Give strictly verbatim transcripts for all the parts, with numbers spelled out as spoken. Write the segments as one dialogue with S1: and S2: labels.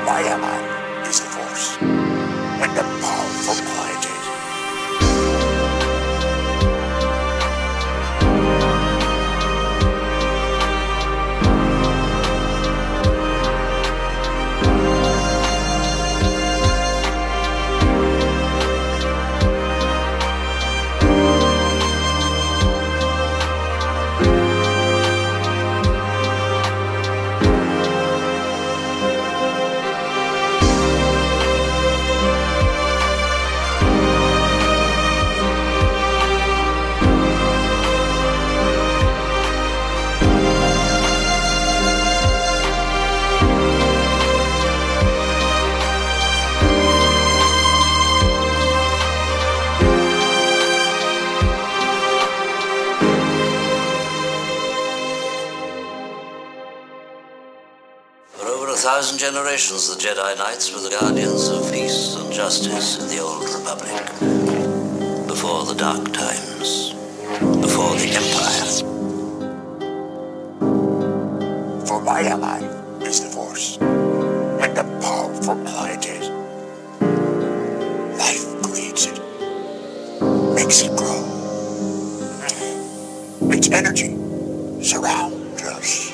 S1: my ally is the Force, and the powerful ally it is.
S2: A thousand generations, the Jedi Knights were the guardians of peace and justice in the Old Republic. Before the Dark Times. Before the Empire.
S1: For my ally is the Force, and the powerful ally it is. Life creates it, makes it grow. Its energy surrounds us.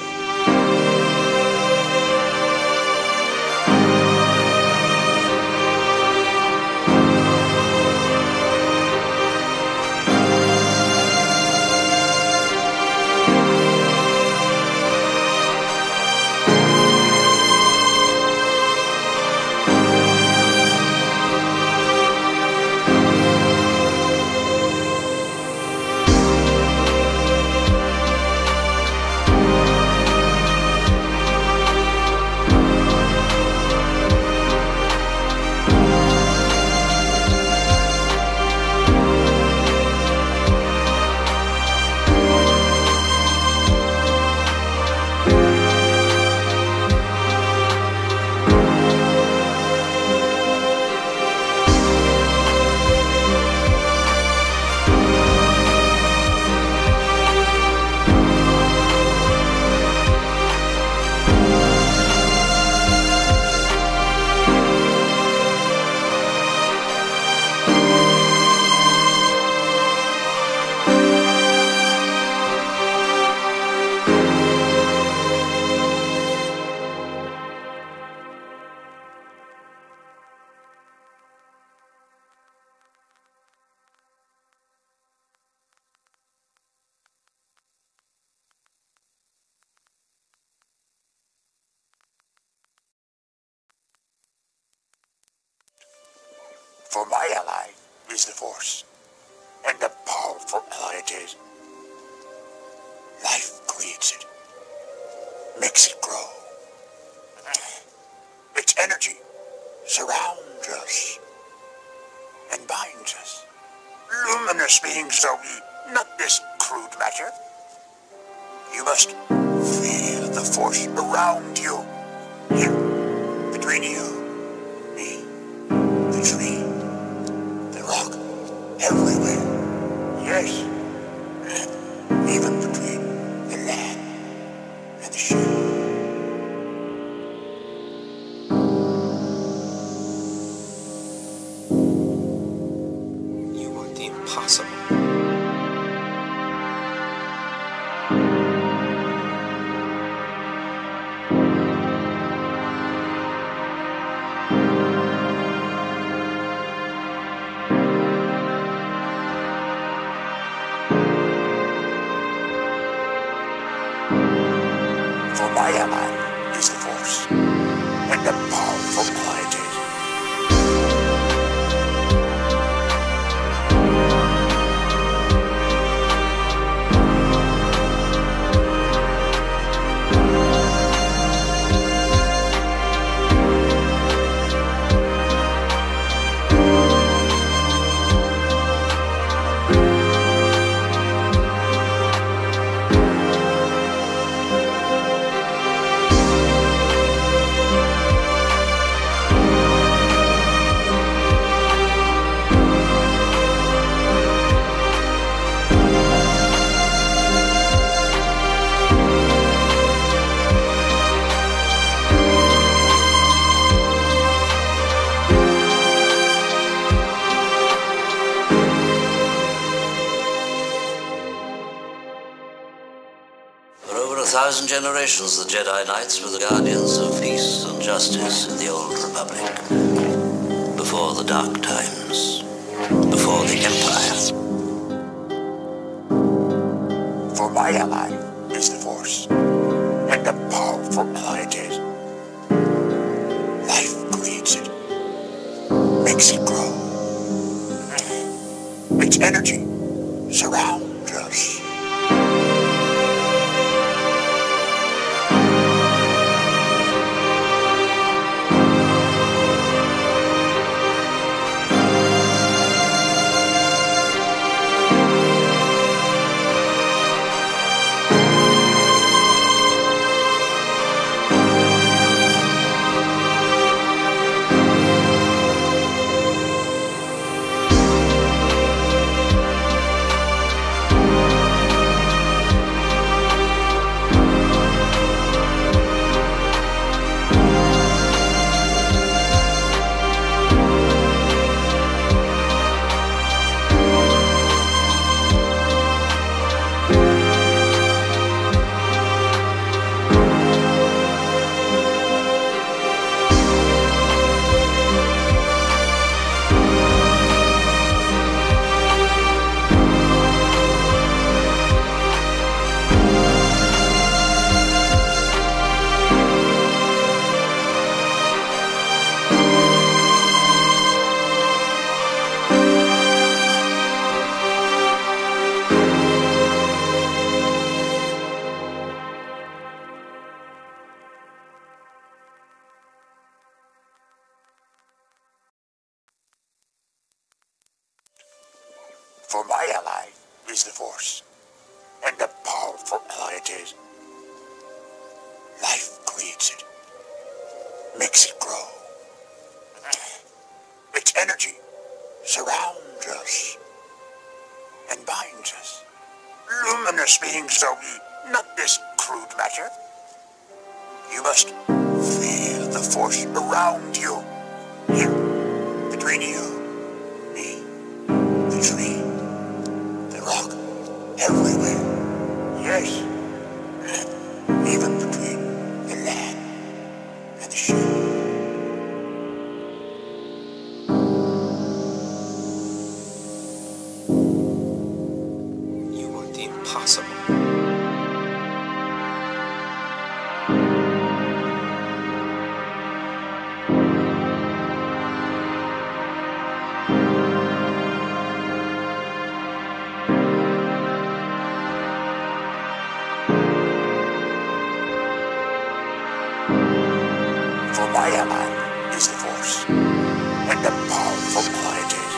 S1: For my ally is the Force, and the powerful ally it is. Life creates it, makes it grow. Its energy surrounds us and binds us. Luminous beings are we, not this crude matter. You must feel the Force around you, here, between you, me, the tree, the rock, everywhere. Yes, even between the land and the ship.
S3: You want the impossible.
S1: For my ally is the Force, and the powerful ally it is.
S2: thousand generations, the Jedi Knights were the guardians of peace and justice in the Old Republic. Before the Dark Times. Before the Empire.
S1: For my ally is the Force, and a powerful ally it is. Life creates it, makes it grow. Its energy surrounds us. For my ally is the Force, and a powerful ally it is. Life creates it, makes it grow. Its energy surrounds us and binds us. Luminous beings are we, not this crude matter. You must feel the Force around you, here, between you, me, the tree, the rock, everywhere. Yes, even between the land and the sea.
S3: You want the impossible.
S1: For my ally is the Force, and a powerful ally it is.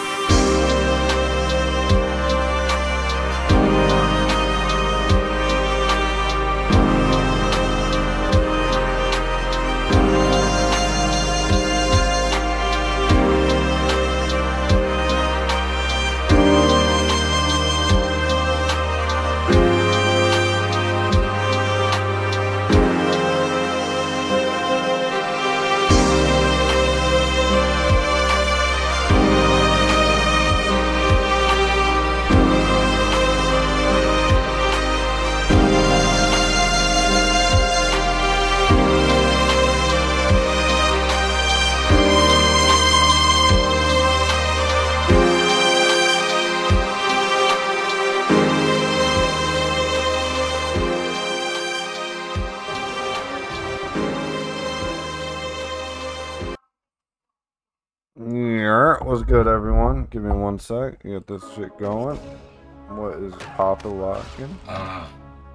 S4: Yeah, what's good, everyone? Give me one sec. Get this shit going. What is Papa locking?
S3: Uh,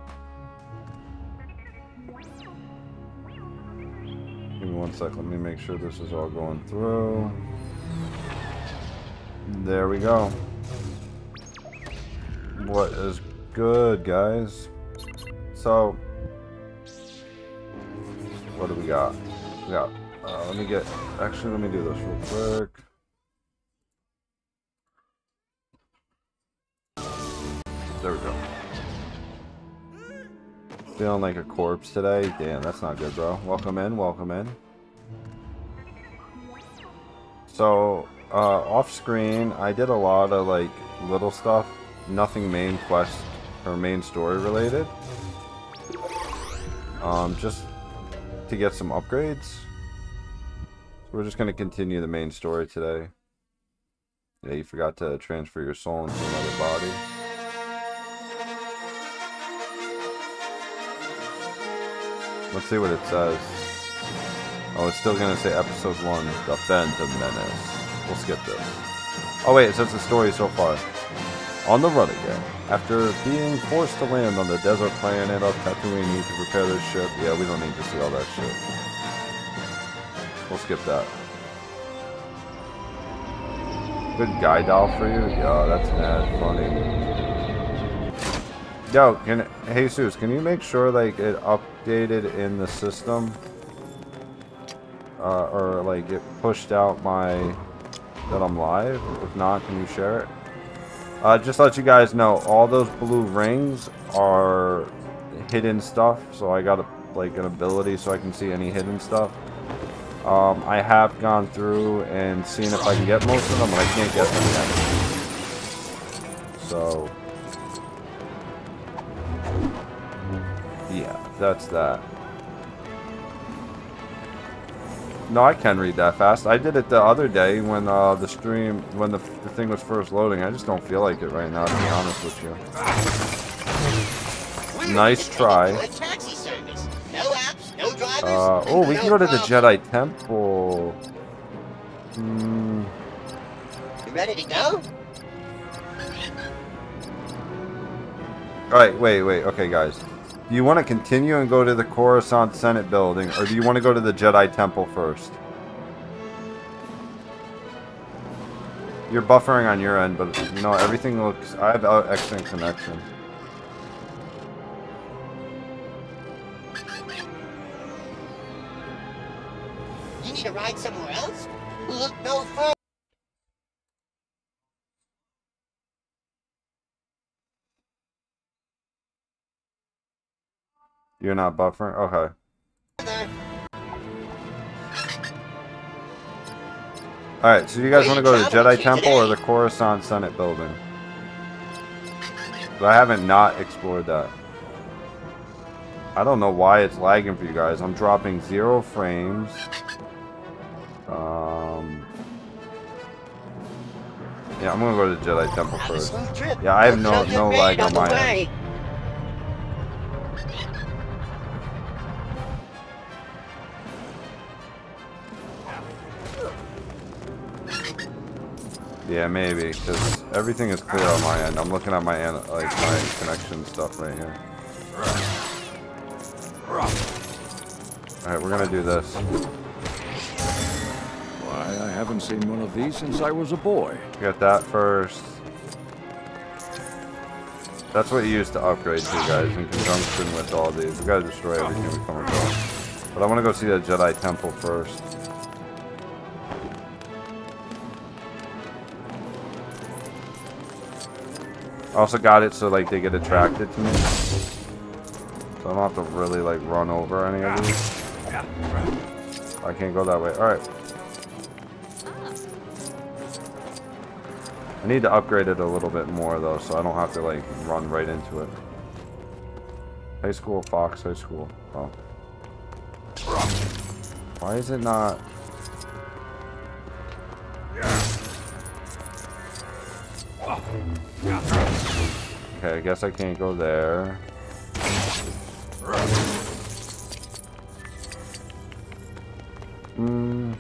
S4: Give me one sec. Let me make sure this is all going through. There we go. What is good, guys? So, what do we got? We got. Uh, let me get. Actually, let me do this real quick. There we go. Feeling like a corpse today? Damn, that's not good, bro. Welcome in, welcome in. So, uh, off screen, I did a lot of, like, little stuff. Nothing main quest or main story related. Um, just to get some upgrades. So we're just going to continue the main story today. Yeah, you forgot to transfer your soul into another body. Let's see what it says. Oh, it's still going to say episode one, The Phantom Menace. We'll skip this. Oh wait, it says the story so far. On the run again. After being forced to land on the desert planet of Tatooine to prepare this ship. Yeah, we don't need to see all that shit. We'll skip that. Good guy doll for you? Yo, that's mad funny. Yo, can Jesus, can you make sure like it updated in the system? Uh, or like it pushed out my that I'm live? If not, can you share it? Uh, just to let you guys know, all those blue rings are hidden stuff, so I got a, like an ability so I can see any hidden stuff. Um, I have gone through and seen if I can get most of them, but I can't get them yet. So, yeah, that's that. No, I can read that fast. I did it the other day when uh, the stream, when the, the thing was first loading. I just don't feel like it right now, to be honest with you. Nice try. Uh, oh, we can go to the Jedi Temple. Hmm.
S3: You ready to go?
S4: Alright, wait, wait. Okay, guys. Do you want to continue and go to the Coruscant Senate building, or do you want to go to the Jedi Temple first? You're buffering on your end, but you know, everything looks... I have excellent connection.
S3: You need to ride somewhere else? Look no further.
S4: You're not buffering? Okay. Alright, so you guys want to go to the Jedi Temple or the Coruscant Senate building? But I haven't not explored that. I don't know why it's lagging for you guys. I'm dropping zero frames. Um... Yeah, I'm gonna go to the Jedi Temple first. Yeah, I have no, no lag on my end. Yeah, maybe, because everything is clear on my end. I'm looking at my like my connection stuff right here. Alright, we're gonna do this.
S5: Why, I haven't seen one of these since I was a boy.
S4: Get that first. That's what you use to upgrade to, guys, in conjunction with all these. We gotta destroy everything we come across. But I want to go see the Jedi Temple first. I also got it so like they get attracted to me. So I don't have to really like run over any of these. I can't go that way. Alright. I need to upgrade it a little bit more though, so I don't have to like run right into it. High school, Fox, high school. Oh. Why is it not? Okay, I guess I can't go there. Hmm.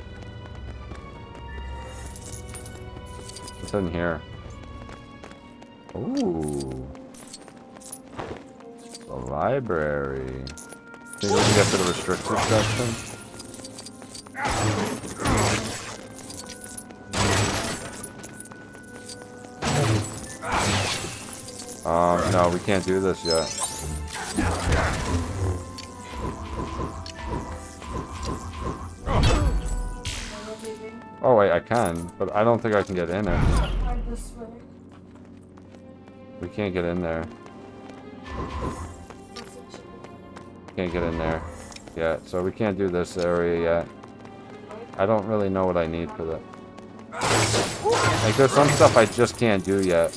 S4: What's in here? Ooh. The library. Think we can get to the restricted section? Um, no, we can't do this yet. Oh wait, I can, but I don't think I can get in it. We can't get in there. Can't get in there yet, so we can't do this area yet. I don't really know what I need for that. Like, there's some stuff I just can't do yet.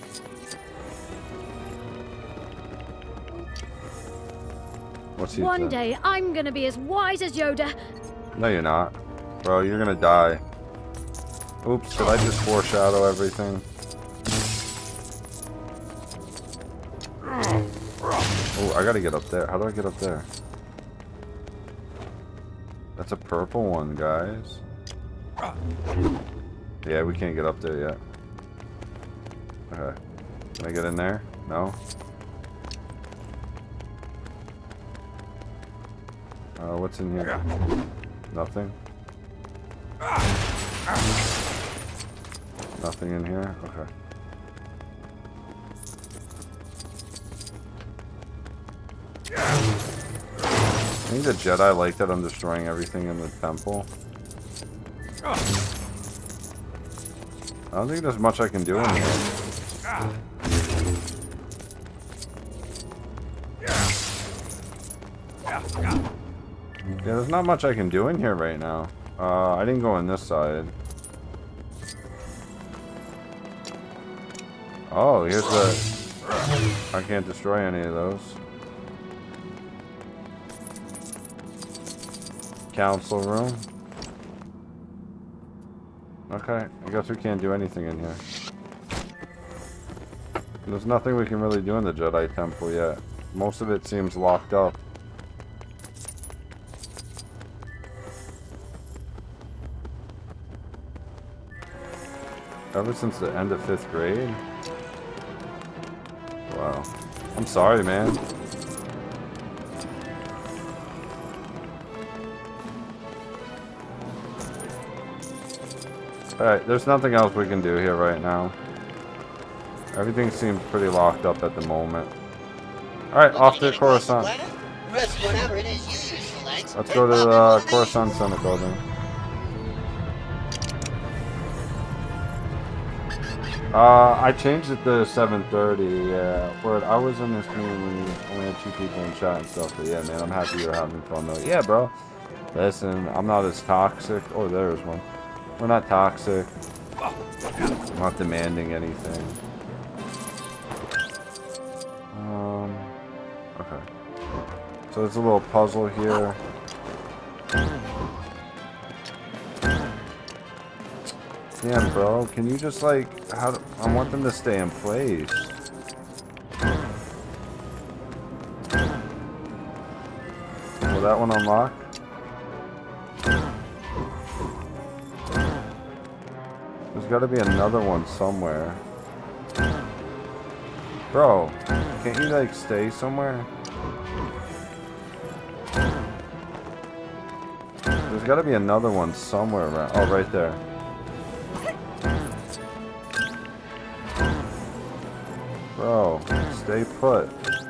S4: What's he
S6: One
S4: think?
S6: day I'm gonna be as wise as Yoda.
S4: No, you're not. Bro, you're gonna die. Oops, did I just foreshadow everything? Oh, I gotta get up there. How do I get up there? That's a purple one, guys. Yeah, we can't get up there yet. Okay. Can I get in there? No? Uh, what's in here? Nothing? Nothing in here? Okay. I think the Jedi like that I'm destroying everything in the temple. I don't think there's much I can do in here. Yeah, there's not much I can do in here right now. Uh, I didn't go on this side. Oh, here's the... I can't destroy any of those. Council room. Okay, I guess we can't do anything in here. There's nothing we can really do in the Jedi Temple yet. Most of it seems locked up. Ever since the end of fifth grade? Wow. I'm sorry, man. Alright, there's nothing else we can do here right now. Everything seems pretty locked up at the moment. Alright, off to Coruscant. Let's go to the Coruscant Senate building. Uh, I changed it to seven thirty, yeah. Word, I was in this meeting when we only had two people in chat and stuff, but yeah, man, I'm happy you're having fun though. Yeah, bro. Listen, I'm not as toxic. Oh, there's one. We're not toxic. I'm not demanding anything. Um, okay. So there's a little puzzle here. Damn, bro. Can you just like... How do, I want them to stay in place. Will that one unlock? There's got to be another one somewhere. Bro, can't you like stay somewhere? There's got to be another one somewhere around. Oh, right there. Bro, stay put.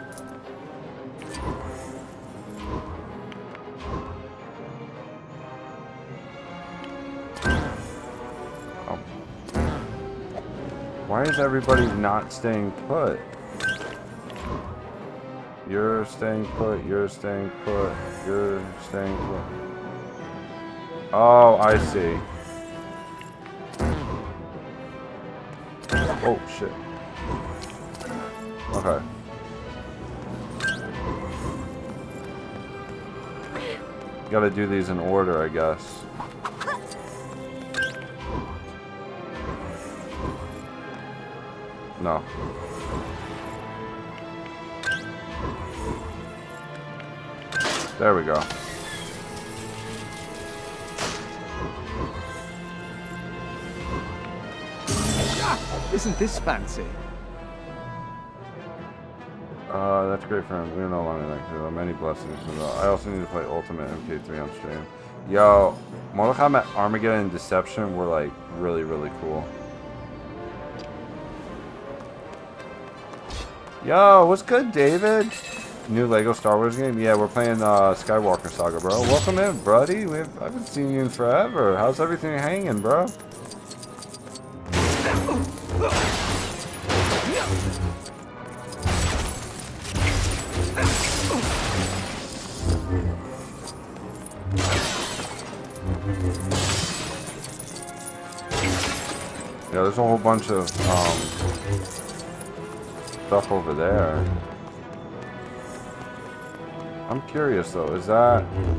S4: Oh. Why is everybody not staying put? You're staying put, you're staying put, you're staying put. Oh, I see. Oh, shit. Okay. Gotta do these in order, I guess. No. There we go.
S7: Isn't this fancy?
S4: Uh, that's great for him. We don't know long enough to many blessings. I also need to play Ultimate M K three on stream. Yo, Mortal Kombat Armageddon and Deception were like really, really cool. Yo, what's good, David? New Lego Star Wars game? Yeah, we're playing uh, Skywalker Saga, bro. Welcome in, buddy. We've, I haven't seen you in forever. How's everything hanging, bro? Yeah, there's a whole bunch of um, stuff over there. I'm curious though, is that...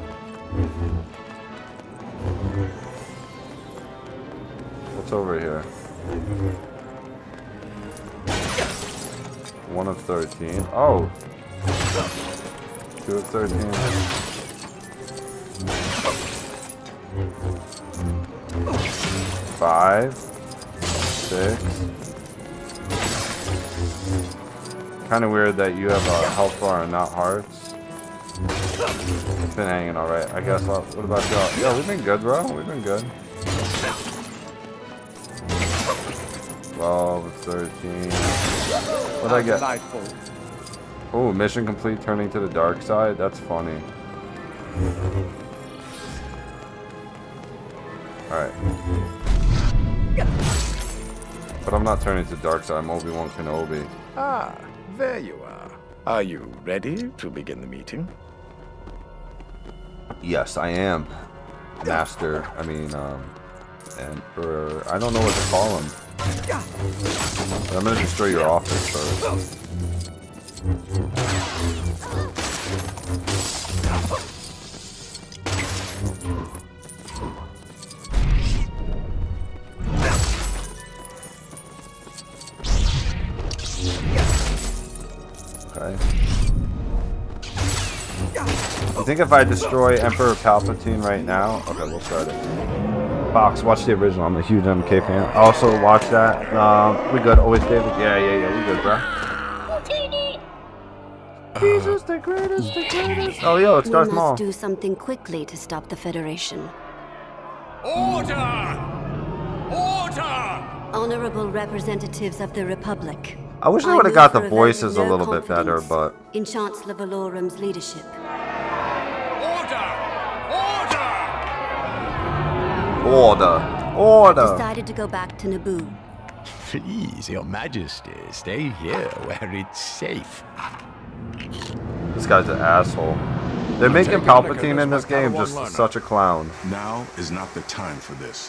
S4: What's over here? One of thirteen. Oh! Two of thirteen. Five. Six. Kind of weird that you have a health bar and not hearts. It's been hanging alright. I guess I'll... What about y'all? Yo, we've been good, bro. We've been good. twelve, thirteen. What'd I get? Oh, mission complete, turning to the dark side? That's funny. Alright. But I'm not turning to the dark side, I'm Obi-Wan Kenobi.
S5: Ah, there you are. Are you ready to begin the meeting?
S4: Yes, I am. Master, I mean, um, Emperor, I don't know what to call him. But I'm gonna destroy your office first. Okay. You think if I destroy Emperor Palpatine right now? Okay, we'll start it. Box, watch the original. I'm a huge M K fan. Also, watch that. Um, we good. Always David. Yeah, yeah, yeah. We good, bro. Jesus, the greatest, the greatest. Oh, yo, it's Darth Maul.
S8: We must do something quickly to stop the Federation.
S9: Order! Order!
S8: Honorable representatives of the Republic.
S4: I wish they would have got the voices a little bit better, but...
S8: in Chancellor Valorum's leadership.
S4: Order! Order!
S8: Decided to go back to Naboo.
S10: Please, Your Majesty, stay here where it's safe.
S4: This guy's an asshole. They're making Palpatine in this game just such a clown.
S11: Now is not the time for this.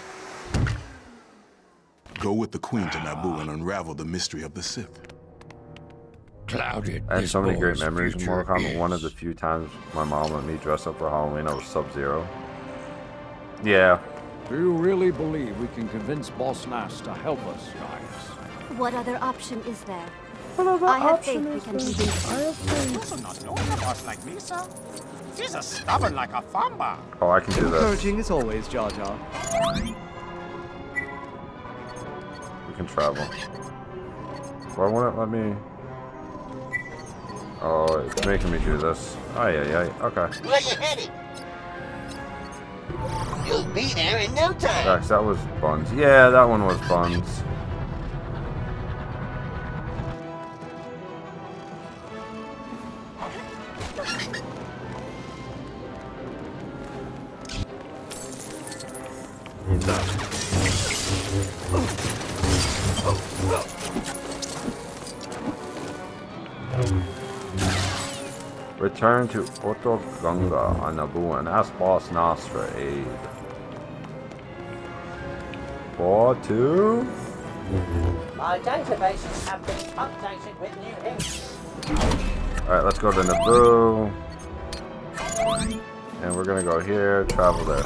S11: Go with the Queen to Naboo and unravel the mystery of the Sith.
S10: Clouded.
S4: I had so many great memories of Mortal Kombat. One of the few times my mom let me dress up for Halloween, I was Sub-Zero. Yeah.
S5: Do you really believe we can convince Boss Nass to help us, guys?
S8: What other option is there?
S6: What other
S8: I have
S6: option
S8: faith we
S6: is
S8: can
S6: there?
S8: convince
S6: I have faith.
S9: You do not know a boss like me, sir. He's as stubborn like a famba.
S4: Oh, I can do that.
S7: Encouraging as always, Jar Jar.
S4: We can travel. Why won't it let me... Oh, it's making me do this. Oh, yeah, yeah. Okay.
S3: Where you headed? You'll be there in no time.
S4: Rex, that was buns. Yeah, that one was buns. Return to Oto Gunga on Naboo and ask Boss Nass for aid. Four, two.
S3: My databases have been updated with new hints.
S4: Alright, let's go to Naboo. And we're gonna go here, travel there.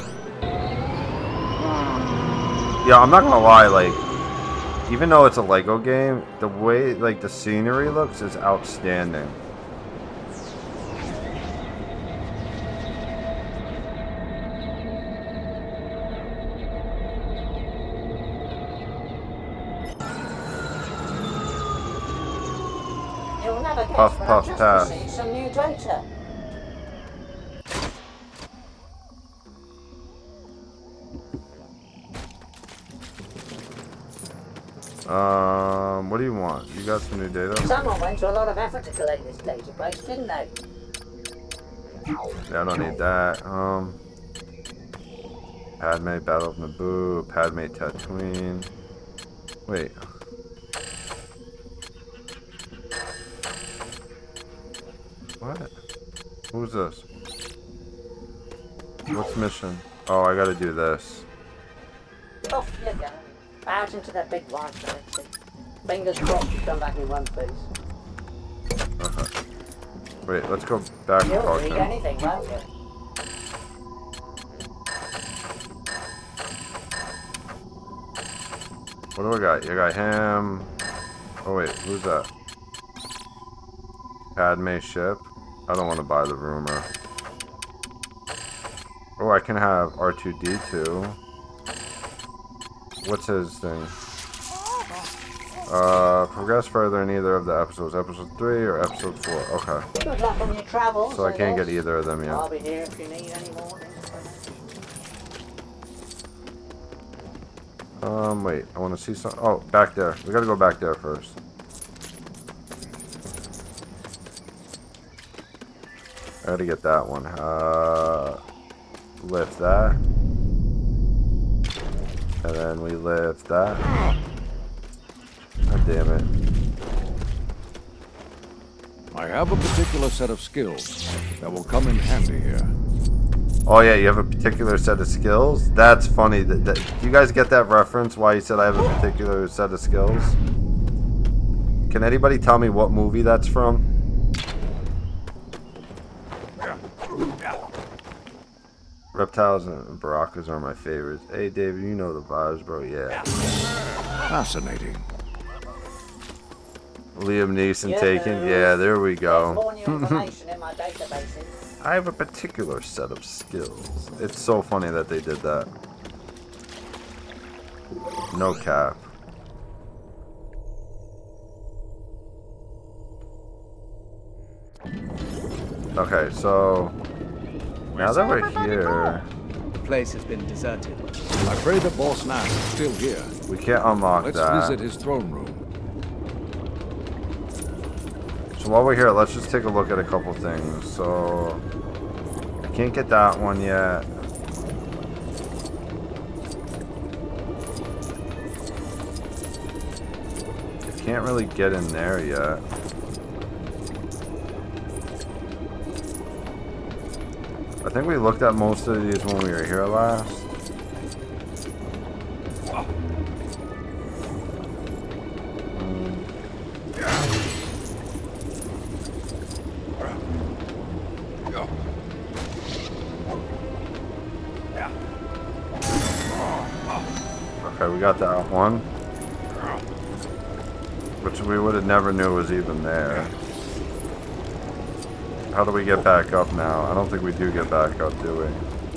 S4: Yeah, I'm not gonna lie, like, even though it's a Lego game, the way, like, the scenery looks is outstanding. Puff, puff, pass.
S3: Some new data.
S4: Um, what do you want? You got some new data?
S3: Someone went to a lot of effort to collect this database, didn't they?
S4: Yeah, I don't need that. Um, Padme, Battle of Naboo, Padme, Tatooine. Wait. What? Who's this? What's mission? Oh, I gotta do this.
S3: Off you go. Out into that big white galaxy. Fingers crossed you come back in one piece.
S4: Uh-huh. Wait, let's go back to
S3: You'll
S4: talk
S3: read
S4: to him.
S3: anything, won't you?
S4: What do I got? You got him. Oh wait, who's that? Padme ship. I don't want to buy the rumor. Oh, I can have R two D two. What's his thing? Uh, progress further in either of the episodes. Episode three or episode four. Okay.
S3: Good luck on your travels.
S4: So I can't
S3: guess.
S4: get either of them yet.
S3: I'll be here if you need any more.
S4: Um, wait. I want to see some. Oh, back there. We gotta go back there first. I gotta get that one. Uh, lift that. And then we lift that. God damn it.
S5: I have a particular set of skills that will come in handy here.
S4: Oh yeah, you have a particular set of skills? That's funny. That, that, do you guys get that reference? Why you said I have a particular set of skills? Can anybody tell me what movie that's from? Reptiles and Baracas are my favorites. Hey David, you know the vibes, bro. Yeah.
S5: Fascinating.
S4: Liam Neeson
S3: Yeah,
S4: taken. Yeah, there we go.
S3: More new information in my databases.
S4: I have a particular set of skills. It's so funny that they did that. No cap. Okay, so now that we're here,
S7: The place has been deserted.
S5: I pray that Boss Nass is still here.
S4: we can't unlock
S5: Let's
S4: that.
S5: visit his throne room.
S4: So while we're here, let's just take a look at a couple things. So I can't get that one yet. I can't really get in there yet. I think we looked at most of these when we were here last. Okay, we got that one. Which we would have never knew was even there. How do we get back up now? I don't think we do get back up, do we?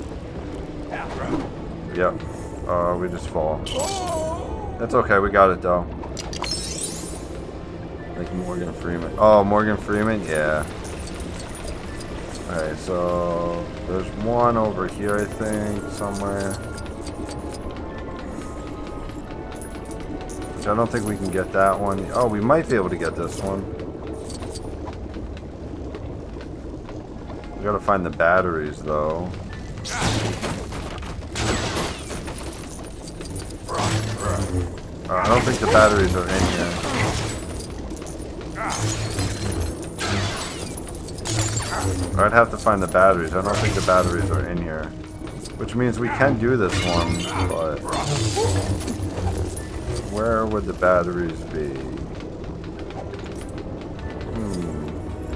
S4: Yep. Uh, we just fall. That's okay, we got it though. Like Morgan Freeman. Oh, Morgan Freeman? Yeah. Alright, so there's one over here, I think, somewhere. I don't think we can get that one. Oh, we might be able to get this one. We gotta find the batteries, though. Uh, I don't think the batteries are in here. I'd have to find the batteries. I don't think the batteries are in here. Which means we can do this one, but... where would the batteries be? Hmm.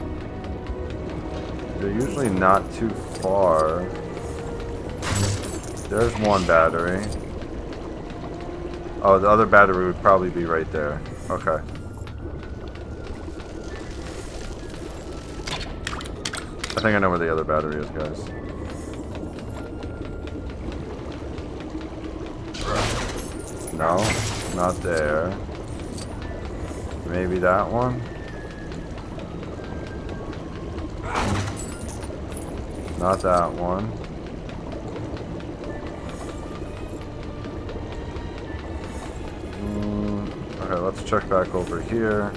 S4: They're usually not too far. There's one battery. Oh, the other battery would probably be right there. Okay. I think I know where the other battery is, guys. No, not there. Maybe that one? Not that one. Mm, okay, let's check back over here.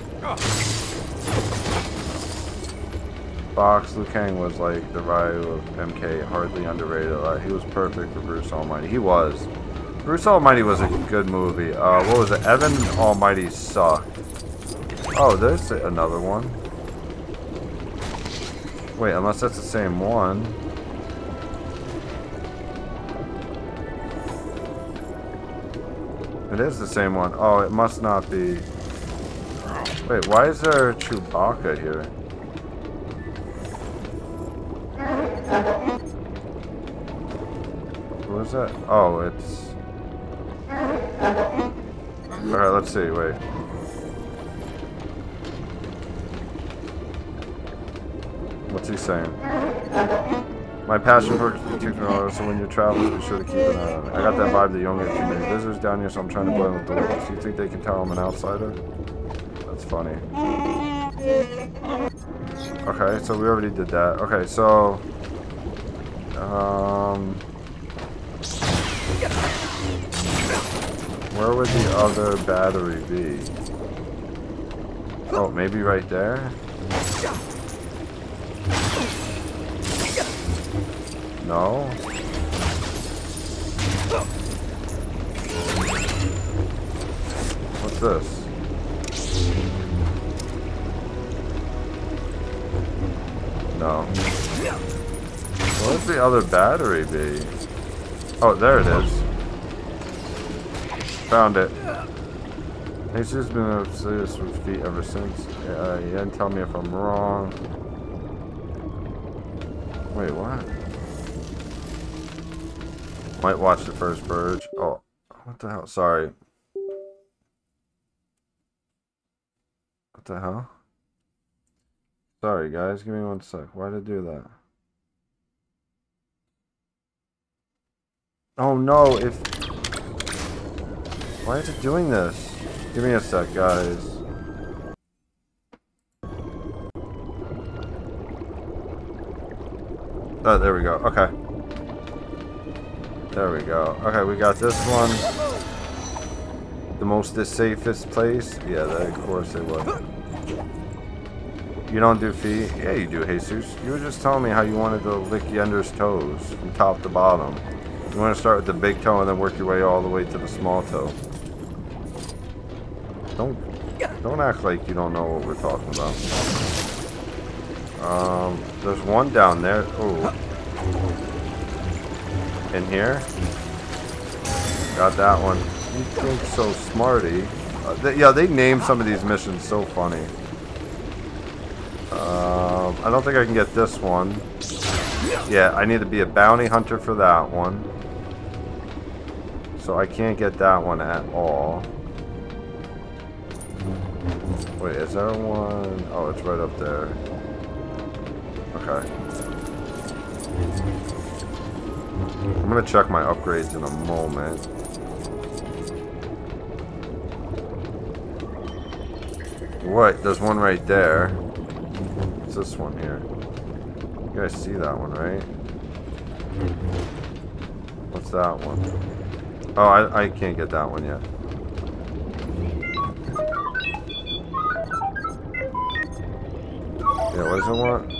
S4: Box, Liu Kang was like the Ryu of M K, hardly underrated. Uh, he was perfect for Bruce Almighty. He was. Bruce Almighty was a good movie. Uh, what was it? Evan Almighty sucked. Oh, there's another one. Wait, unless that's the same one. It is the same one. Oh, it must not be. Wait, why is there Chewbacca here? What is that? Oh, it's... Alright, let's see, wait. What's he saying? My passion for technology, so when you travel, be sure to keep an eye on it. I got that vibe that you don't get too many visitors down here, so I'm trying to blend with the locals. Do you think they can tell I'm an outsider? That's funny. Okay, so we already did that. Okay, so... Um... Where would the other battery be? Oh, maybe right there? No? What's this? No. What would the other battery be? Oh, there it is. Found it. He's just been obsessed with feet ever since. Uh, he didn't tell me if I'm wrong. Wait, what? Might watch the first purge. Oh, what the hell? Sorry. What the hell? Sorry, guys. Give me one sec. Why did I do that? Oh no! If why is it doing this? Give me a sec, guys. Oh, there we go. Okay. There we go. Okay, we got this one. The most the safest place? Yeah, that, of course it would. You don't do feet? Yeah, you do, Jesus. You were just telling me how you wanted to lick Yender's toes from top to bottom. You want to start with the big toe and then work your way all the way to the small toe. Don't don't act like you don't know what we're talking about. Um, there's one down there. Oh. In here. Got that one. You think so, smarty. Uh, they, yeah, they named some of these missions so funny. Um, I don't think I can get this one. Yeah, I need to be a bounty hunter for that one. So I can't get that one at all. Wait, is there one? Oh, it's right up there. Okay. I'm gonna check my upgrades in a moment. What? There's one right there. What's this one here? You guys see that one, right? What's that one? Oh, I, I can't get that one yet. Yeah, what does it want?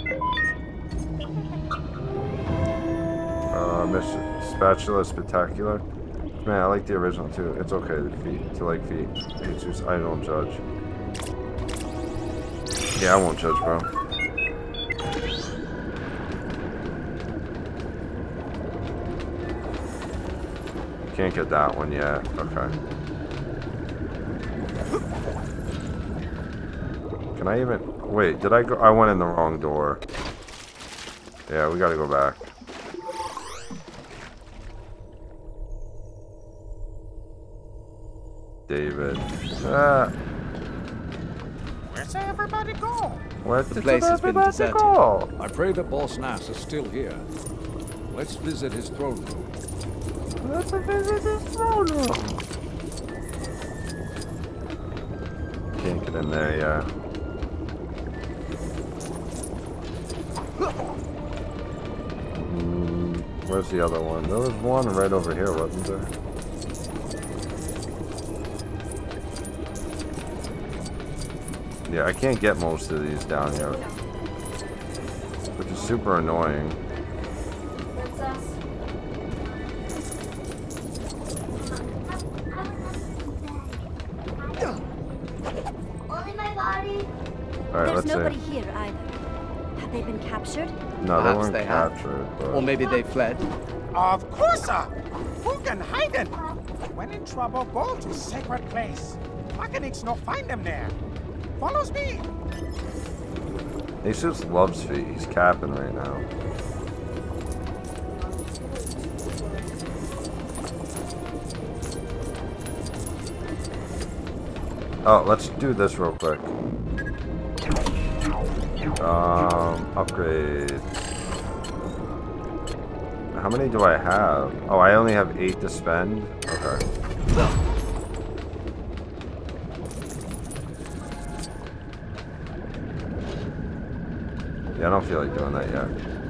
S4: Uh, mission, spatula spectacular. Man, I like the original too. It's okay to feet, to like feet. It's just, I don't judge. Yeah, I won't judge, bro. Can't get that one yet. Okay. Can I even... Wait, did I go... I went in the wrong door. Yeah, we gotta go back. David. Ah.
S9: Where's everybody go?
S4: Where
S7: the place has been deserted.
S4: Go?
S5: I pray that Boss Nass is still here. Let's visit his throne room.
S4: Let's visit his throne room. Can't get in there yet. Mm, where's the other one? There was one right over here, wasn't there? Yeah, I can't get most of these down here, which is super annoying. Alright,
S8: There's
S4: let's
S8: nobody
S4: see.
S8: here either. Have they been captured?
S4: No,
S7: Perhaps
S4: they weren't
S7: they have.
S4: captured. But...
S7: Or maybe they fled.
S9: Of course, sir. Who can hide them? When in trouble, go to sacred place. Mechanics no find them there. Follows me.
S4: He just loves feet. He's capping right now. Oh, let's do this real quick. Um, upgrades. How many do I have? Oh, I only have eight to spend? Okay. Yeah, I don't feel like doing that yet.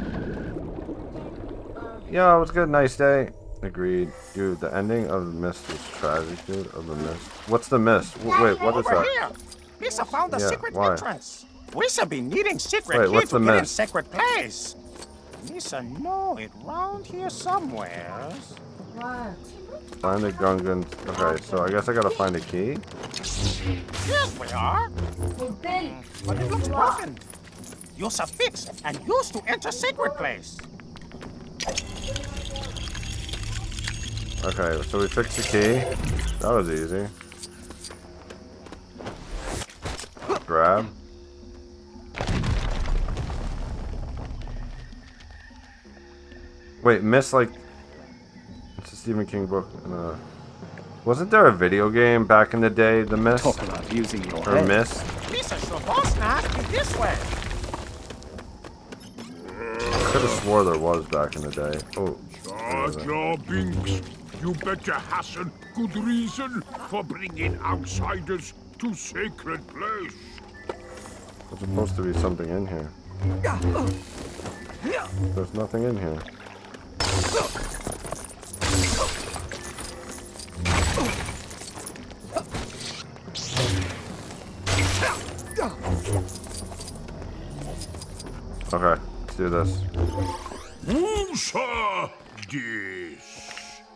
S4: Yo, it was good. Nice day. Agreed. Dude, the ending of the mist is tragic, dude. Of the mist. What's the mist? W wait, what is
S9: Over
S4: that?
S9: here. Lisa found a
S4: Yeah,
S9: secret
S4: why?
S9: entrance. We should be needing secret
S4: Wait,
S9: key
S4: what's
S9: to
S4: the
S9: get in
S4: mist?
S9: secret place. Lisa know it round here somewhere.
S3: What?
S4: Find the Gungan. Okay, so I guess I gotta find a key.
S9: Here we are. But it looks broken. Use a fix and use to enter secret place.
S4: Okay, so we fixed the key. That was easy. Grab. Wait, Miss, like, it's a Stephen King book. Uh, wasn't there a video game back in the day, The Mist?
S7: Talk about using your
S4: Or
S7: head.
S4: Mist?
S9: Lisa should boss now be this way.
S4: I could have swore there was back in the day. Oh.
S12: Jar Jar Binks, you better hasten good reason for bringing outsiders to sacred place.
S4: There's supposed to be something in here. There's nothing in here. Okay, let's do this.
S12: Woosa this.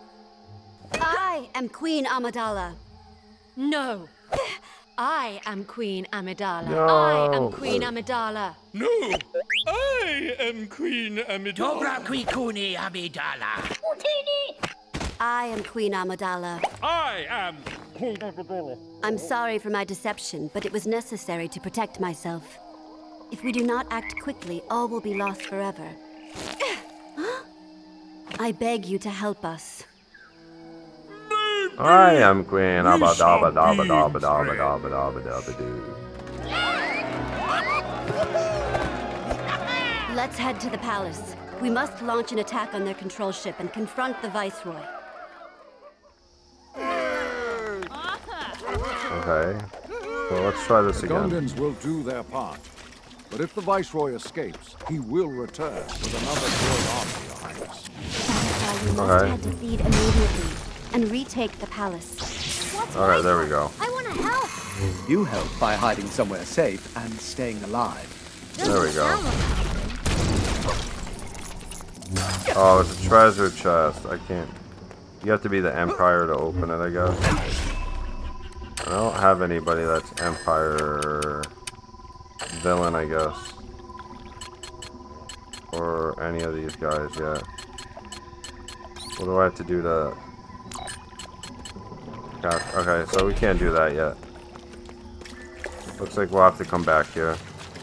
S8: I am Queen Amidala.
S13: No. I am Queen Amidala.
S4: No.
S13: I am Queen Amidala.
S14: No, I am Queen Amidala.
S3: Dobra Qui-Gon Amidala.
S8: I am Queen Amidala.
S14: I am Queen Amidala.
S8: I'm sorry for my deception, but it was necessary to protect myself. If we do not act quickly, all will be lost forever. I beg you to help us.
S4: I am Queen Abba-dabba dabba dabba dabba dabba dabba dabba doo.
S8: Let's head to the palace. We must launch an attack on their control ship and confront the Viceroy.
S4: Okay. Well, let's try this
S5: The
S4: again.
S5: Gungans will do their part. But if the Viceroy escapes, he will return with another great army behind us.
S8: That's why we must
S4: Alright.
S8: head to Theed immediately and retake the palace.
S4: Alright, there we go.
S8: I want to help.
S7: You help by hiding somewhere safe and staying alive.
S4: There we go. Oh, it's a treasure chest. I can't. You have to be the Empire to open it, I guess. I don't have anybody that's Empire villain, I guess. Or any of these guys yet. What do I have to do to... God, okay, so we can't do that yet. Looks like we'll have to come back here.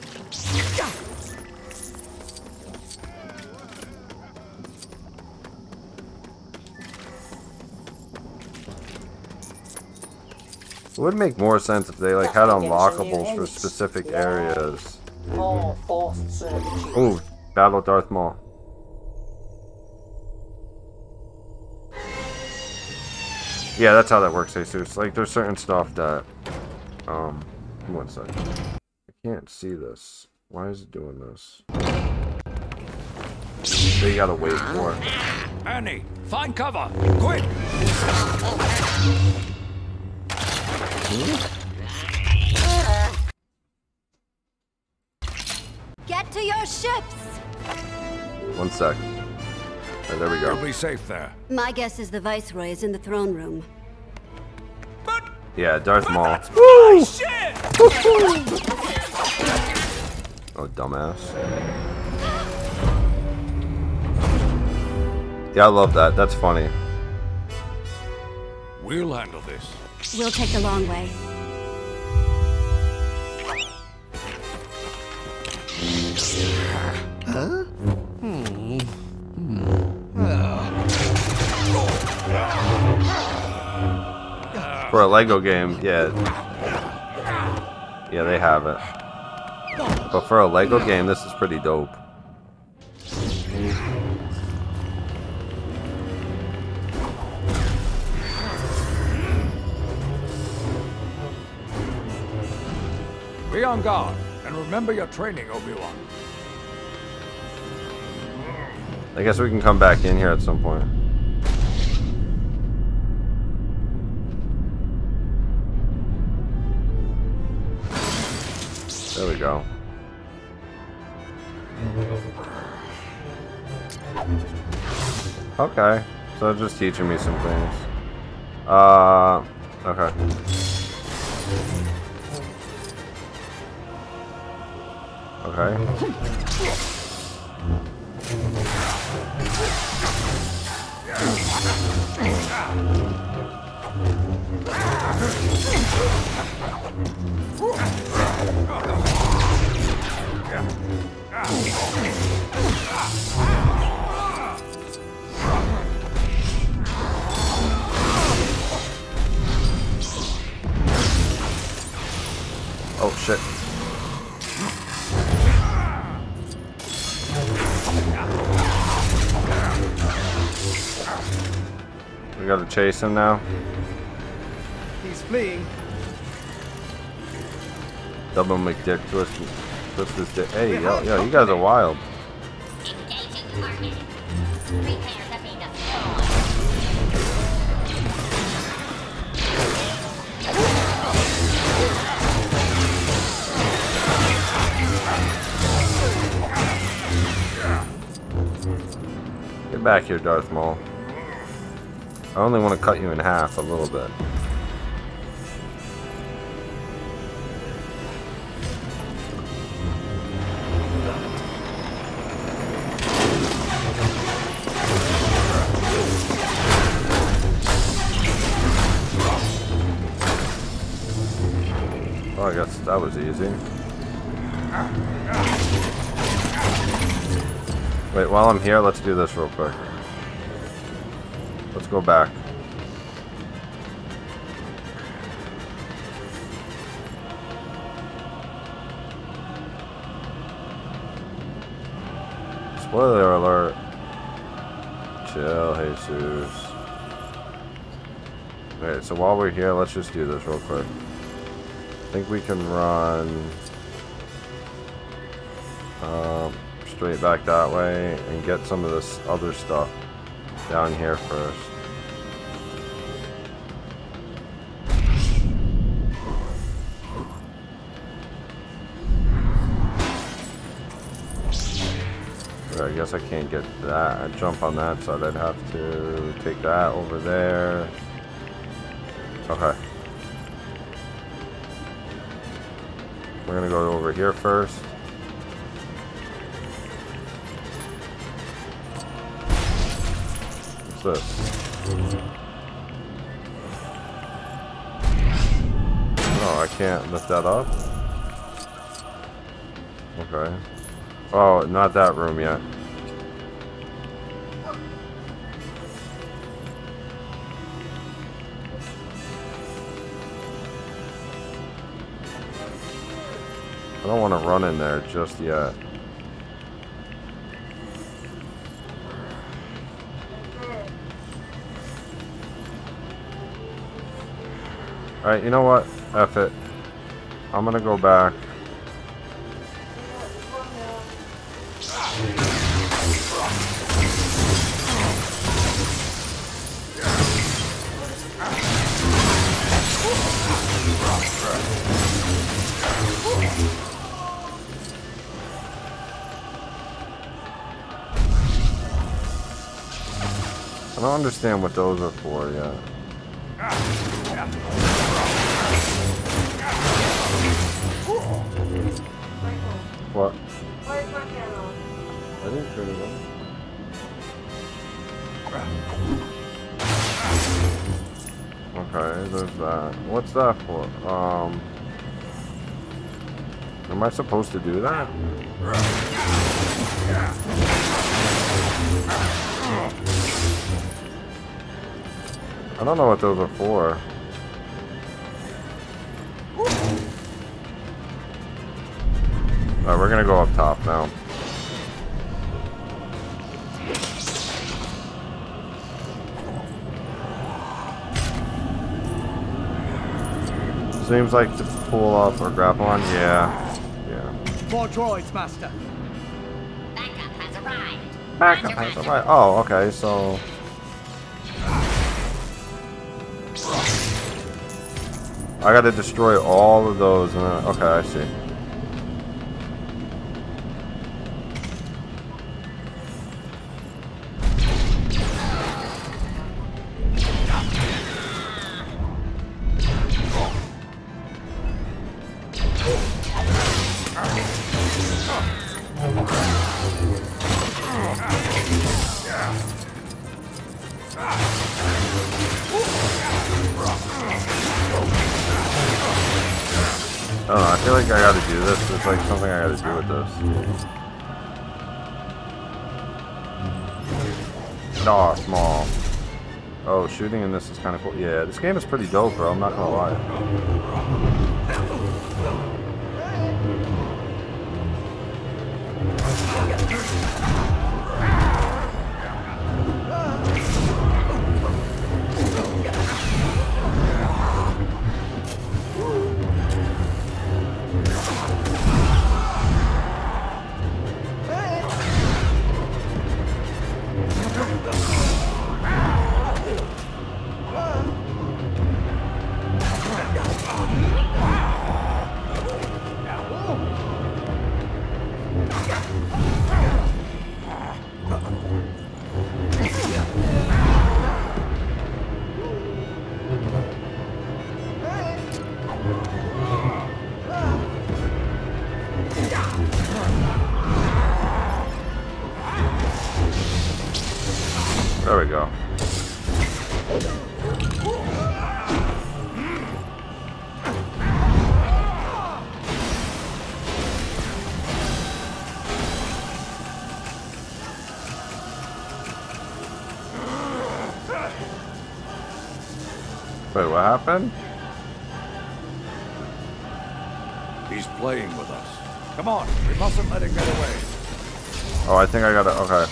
S4: It would make more sense if they like had unlockables for specific areas.
S3: More forced servitude.
S4: Ooh, Battle of Darth Maul. Yeah, that's how that works, Jesus. Like, there's certain stuff that, um, one second. I can't see this. Why is it doing this? So you gotta wait for it.
S5: Annie, find cover! Quick!
S8: Get to your ships!
S4: One sec. Right, there we go.
S5: You'll be safe there.
S8: My guess is the Viceroy is in the throne room.
S4: Yeah, Darth Maul.
S14: My shit!
S4: Oh, dumbass. Yeah, I love that. That's funny.
S5: We'll handle this.
S8: We'll take the long way.
S7: Huh?
S10: Hmm.
S4: For a Lego game, yeah. Yeah, they have it. But for a Lego game, this is pretty dope.
S5: Be on guard, and remember your training, Obi-Wan.
S4: I guess we can come back in here at some point. There we go. Okay, so it's just teaching me some things. Uh, okay. Okay. Oh shit. We gotta chase him now.
S7: He's fleeing.
S4: Double McDick twist, twist his dick. Hey, yo, yo, you guys are wild. Get back here, Darth Maul. I only want to cut you in half a little bit. Oh, I guess that was easy. Wait, while I'm here, let's do this real quick. Let's go back. Spoiler alert. Chill, Jesus. Okay, so while we're here, let's just do this real quick. I think we can run um, straight back that way and get some of this other stuff down here first. Okay, I guess I can't get that. Jump on that side. I'd have to take that over there. Okay. We're gonna go over here first. What's this? Oh, I can't lift that up? Okay. Oh, not that room yet. I don't want to run in there just yet. Alright, you know what? F it. I'm gonna go back. I don't understand what those are for yet. What? I didn't turn it on. Okay, there's that. What's that for? Um, am I supposed to do that? I don't know what those are for. Alright, we're gonna go up top now. Seems like to pull off or grapple on, yeah. Yeah.
S7: More droids, Master.
S15: Backup has arrived.
S4: Backup has arrived. Oh, okay, so. I gotta destroy all of those. And then, okay, I see. I don't know, I feel like I gotta do this. There's like something I gotta do with this. No, small. Oh, shooting in this is kind of cool. Yeah, this game is pretty dope, bro. I'm not gonna lie. There we go. Wait, what happened?
S5: He's playing with us. Come on, we mustn't let him get away.
S4: Oh, I think I gotta, okay.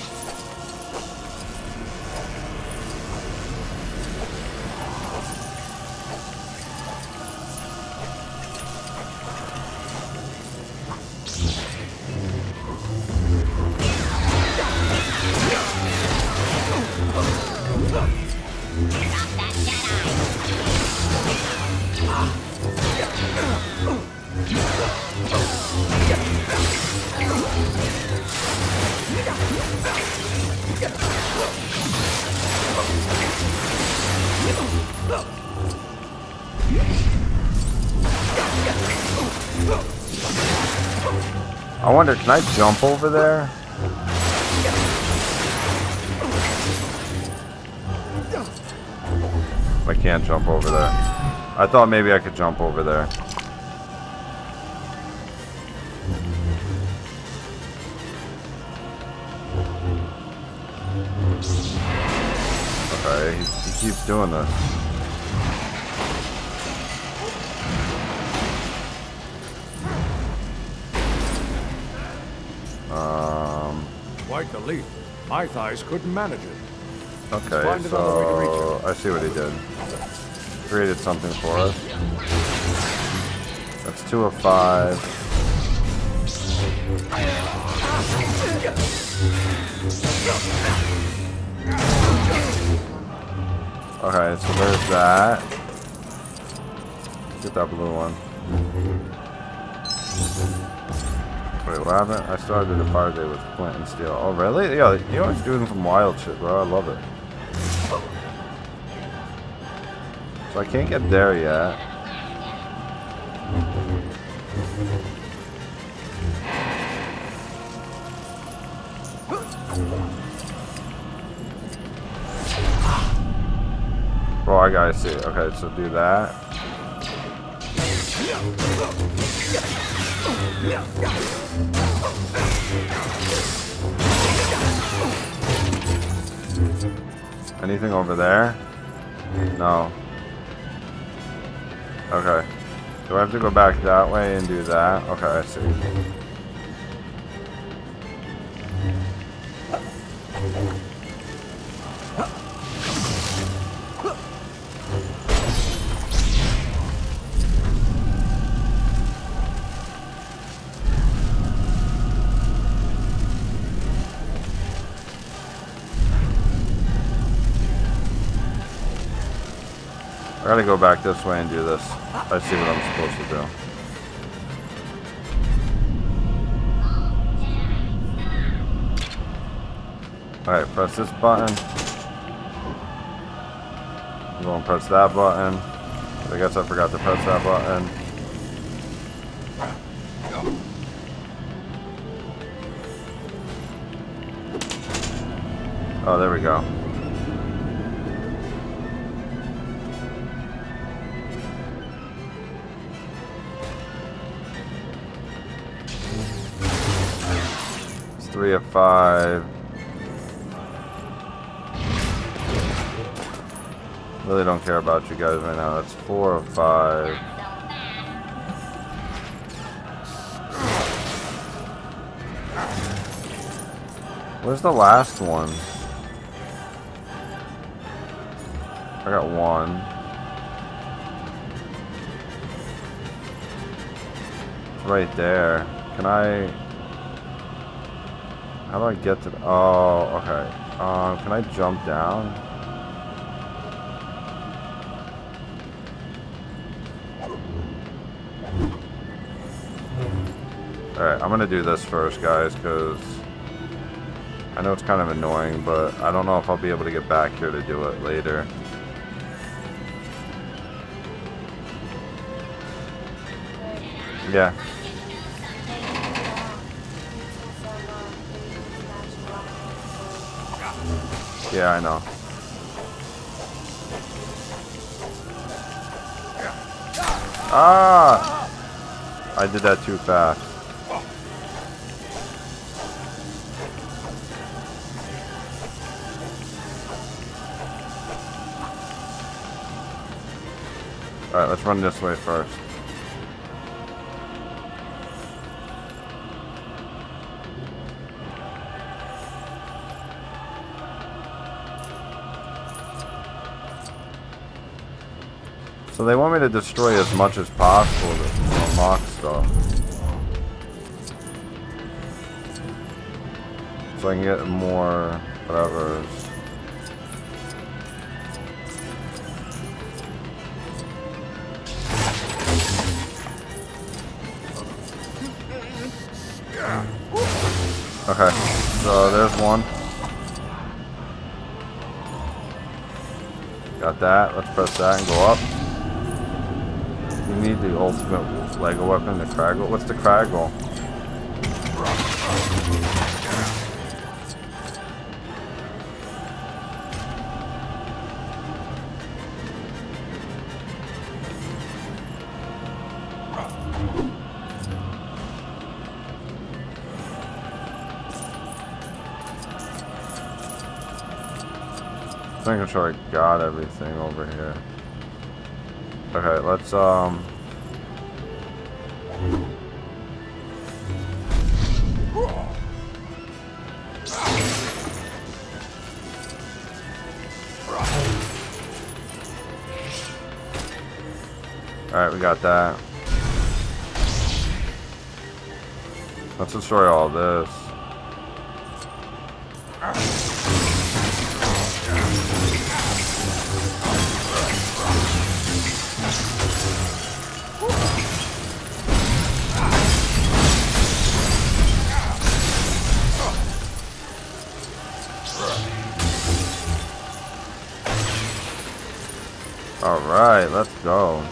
S4: I wonder, can I jump over there? I can't jump over there. I thought maybe I could jump over there. Okay, he, he keeps doing this. Um,
S5: Quite the leap. My thighs couldn't manage it.
S4: Okay, so I see what he did. Created something for us. That's two of five. Okay, so there's that. Get that blue one. Wait, what happened? I started a fire day with flint and steel. Oh, really? Yeah, you're always doing some wild shit, bro. I love it. So I can't get there yet. Bro, I gotta see it. Okay, so do that. Anything over there? No. Okay. Do I have to go back that way and do that? Okay, I see. I gotta go back this way and do this. I see what I'm supposed to do. Alright, press this button. I'm going to press that button. I guess I forgot to press that button. Oh, there we go. It's three of five. Really don't care about you guys right now. That's four of five. Where's the last one? I got one. It's right there. Can I... How do I get to... The, oh, okay. Um, can I jump down? Alright, I'm gonna do this first, guys, because I know it's kind of annoying, but I don't know if I'll be able to get back here to do it later. Yeah. Yeah, I know. Ah! I did that too fast. Alright, let's run this way first. So they want me to destroy as much as possible to unlock stuff. So I can get more whatever. Okay, so there's one. Got that. Let's press that and go up. You need the ultimate Lego weapon, the Craggle. What's the Craggle? I'm sure I got everything over here. Okay, let's um Alright, we got that. Let's destroy all this. Alright, let's go.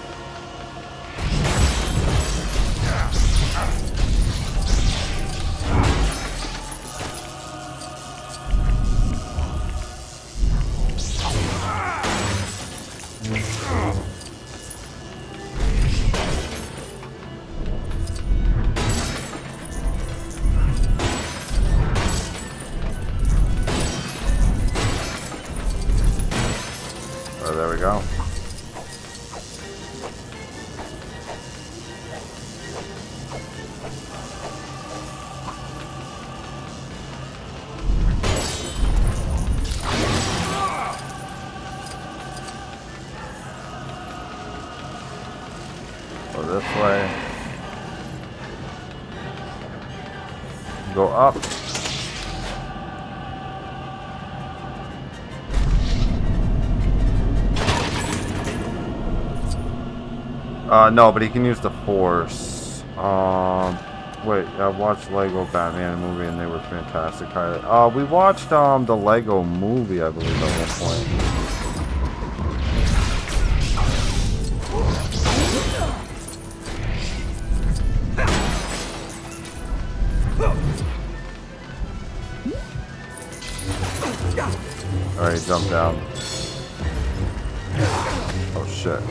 S4: Oh, there we go. Go up. Uh, no, but he can use the Force. Um, wait, I watched Lego Batman movie and they were fantastic. Uh, we watched um the Lego movie, I believe, at one point. Alright, jump down. Oh shit.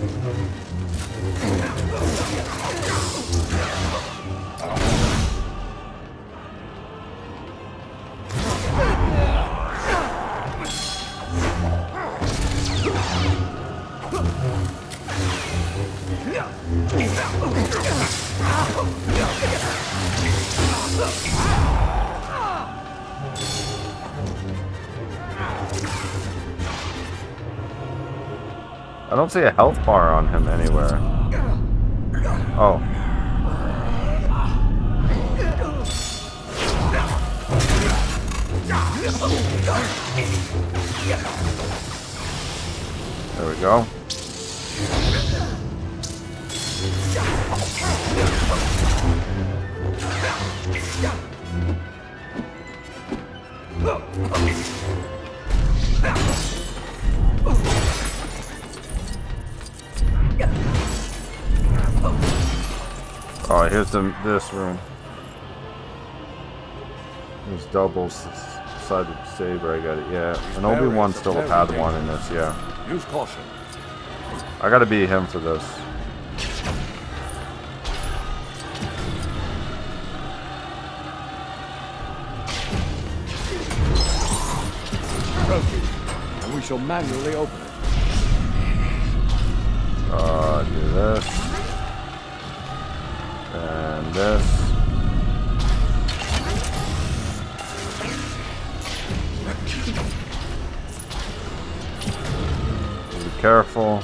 S4: I don't see a health bar on him anywhere. Oh. There we go. Oh, here's the this room. There's doubles sided saber. I got it. Yeah, and Obi-Wan still had one in this. Yeah.
S5: Use caution.
S4: I gotta be him for this.
S5: Trophy, and we shall manually open it.
S4: Uh, do this. And this. Be careful.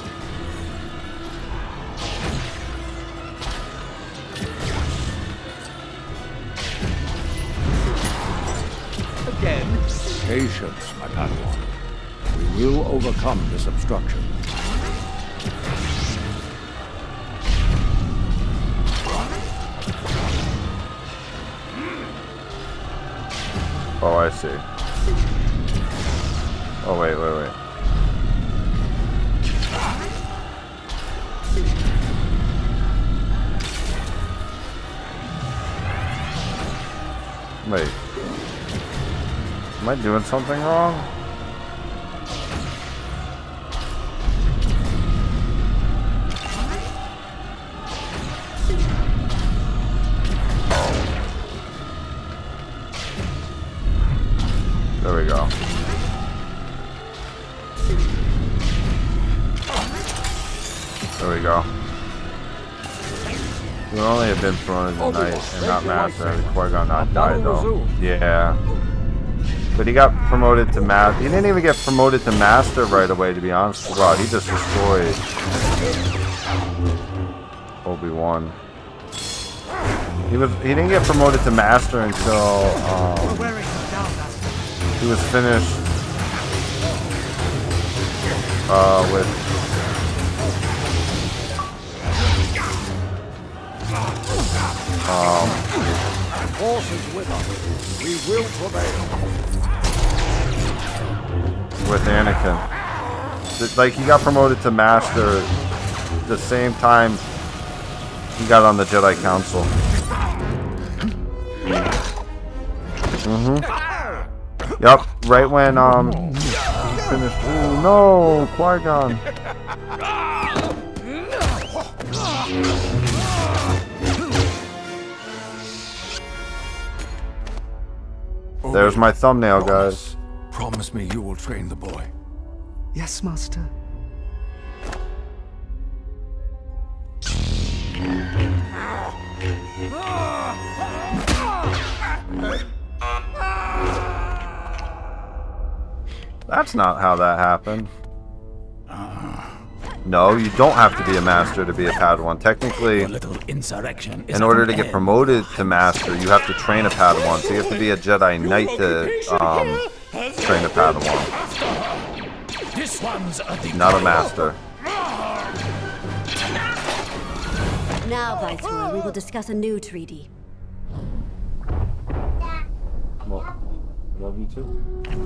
S5: Again. Patience, my Padawan. We will overcome this obstruction.
S4: Oh, I see. Oh, wait, wait, wait. Wait. Am I doing something wrong? There we go. There we go. You would only have been promoted tonight and not master. Qui-Gon not died though. Yeah. But he got promoted to master. He didn't even get promoted to master right away, to be honest. Wow, he just destroyed Obi-Wan. He was he didn't get promoted to master until um, he was finished uh, with um,
S5: Forces with us. We will prevail.
S4: with Anakin. Like, he got promoted to master the same time he got on the Jedi Council. Mm-hmm. Yup, right when um he finished. Ooh, no, Qui-Gon. There's my thumbnail, guys.
S5: Promise me you will train the boy.
S7: Yes, Master.
S4: That's not how that happened. No, you don't have to be a master to be a Padawan. Technically, in order to get promoted to master, you have to train a Padawan. So you have to be a Jedi Knight to um, train a Padawan. Not a master.
S8: Now, Viceroy, we will discuss a new treaty.
S4: Well, love you too.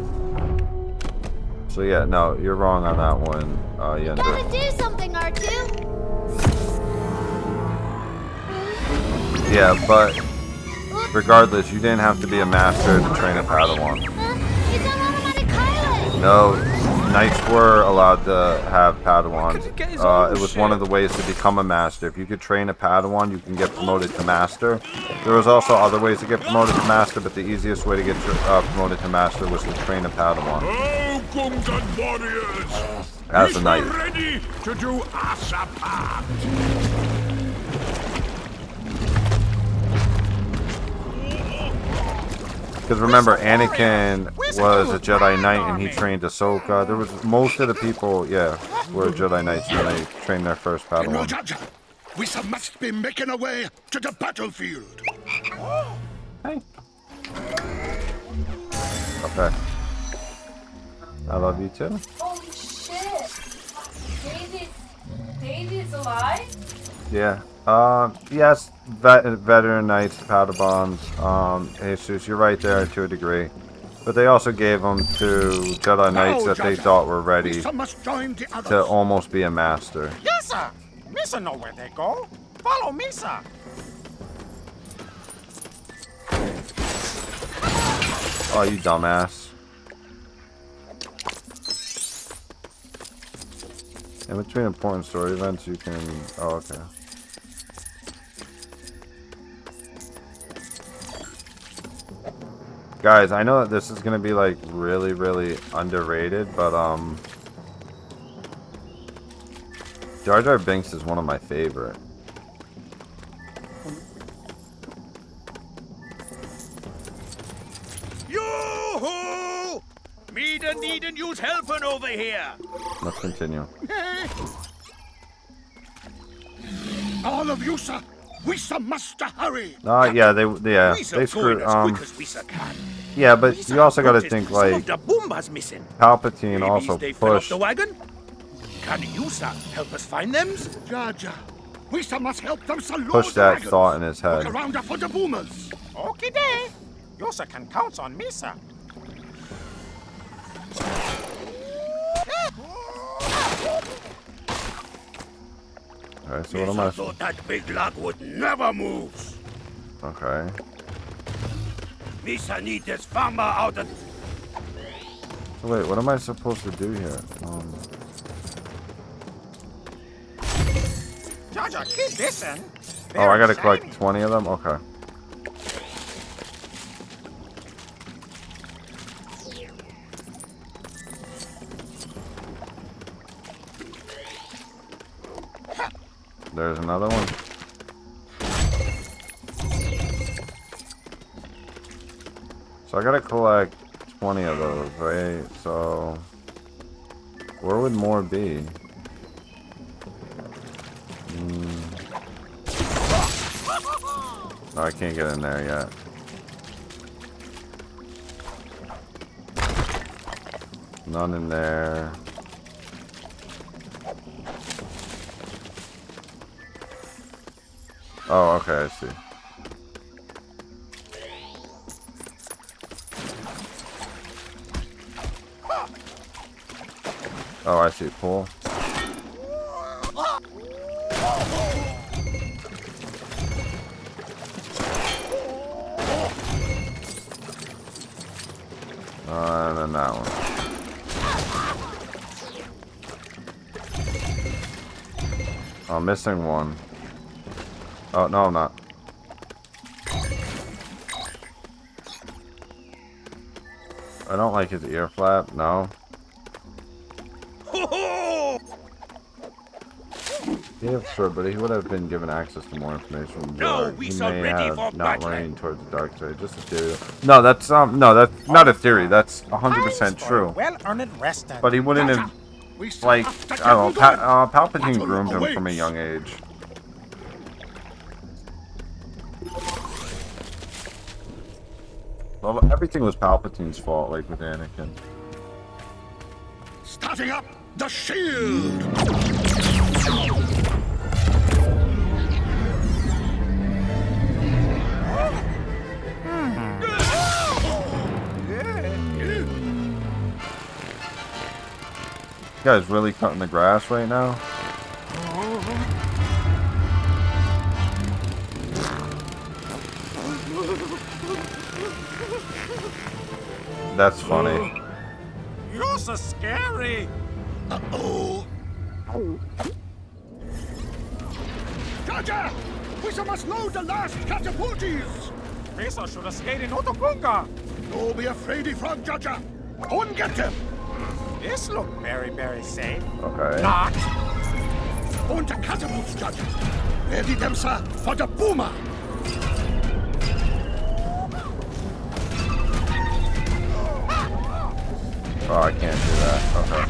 S4: So yeah, no, you're wrong on that one, uh, Yender.
S6: Gotta do something, R two.
S4: Yeah, but regardless, you didn't have to be a master to train a Padawan. No, knights were allowed to have Padawans. Uh, it was one of the ways to become a master. If you could train a Padawan, you can get promoted to master. There was also other ways to get promoted to master, but the easiest way to get uh, promoted to master was to train a Padawan.
S12: Oh, Gungan warriors!
S4: As a knight.
S12: Ready to do us a part.
S4: Because remember, Anakin was a Jedi Knight and he trained Ahsoka. There was most of the people, yeah, were Jedi Knights when they trained their first Padawan.
S1: We must be making our way to the battlefield.
S4: Hey. Okay. I love you too.
S16: Holy shit! Daisy's, Daisy's alive?
S4: Yeah. Um. Yes. Vet veteran knights, Padawans. Um. Jesus, you're right there to a degree. But they also gave them to Jedi Knights that they thought were ready to almost be a master.
S9: Yes, sir. Misa know where they go. Follow Misa.
S4: Oh, you dumbass. In between important story events, you can... Oh, okay. Guys, I know that this is going to be, like, really, really underrated, but, um... Jar Jar Binks is one of my favorite.
S17: Yoo-hoo! Me da need and use helping over here.
S4: Let's continue.
S1: All of you, sir. We must hurry.
S4: Uh, yeah, they, yeah, they screwed, um... Yeah, but you also gotta think, like, Palpatine also pushed...
S17: Can you, sir, help us find them?
S1: Jar Jar, we must help them salute
S4: Push that thought in his head.
S1: Look around for the boomers.
S9: Okay, day. Yosa can count on Misa.
S4: Alright, so what am I...
S1: thought that big log would never move.
S4: Okay.
S1: Misa need this farmer out of...
S4: So wait, what am I supposed to do here? Um...
S9: Jar Jar, keep listen.
S4: Oh, I gotta collect twenty of them? Okay. There's another one. So I gotta collect twenty of those, right? So where would more be? Mm. Oh, I can't get in there yet. None in there. Oh, okay, I see. Oh, I see. Pull. Uh, and then that one. Oh, I'm missing one. Oh, no, I'm not. I don't like his ear flap, no. Yeah, sure, but he would have been given access to more information.
S17: No,
S4: he
S17: we
S4: may
S17: ready
S4: have
S17: for
S4: not
S17: battle.
S4: leaning towards the dark side. Just a theory. No, that's um, no, that's not a theory. That's a hundred percent true.
S9: Well earned rest.
S4: But he wouldn't have. like, I don't know, pa uh, Palpatine groomed him from a young age. Well, everything was Palpatine's fault, like with Anakin.
S17: Starting up the shield!
S4: You guys really cutting the grass right now? That's funny.
S9: You're so scary.
S17: Uh-oh. Jaja! We must load the last catapulties!
S9: Risa should have stayed in Otokunga.
S17: Don't be afraid, Frog Jaja. Go and get them.
S9: This looked very, very safe.
S4: Okay.
S9: Not.
S17: On the catapults, Jaja. Ready them, sir, for the boomer.
S4: Oh, I can't do that. Okay.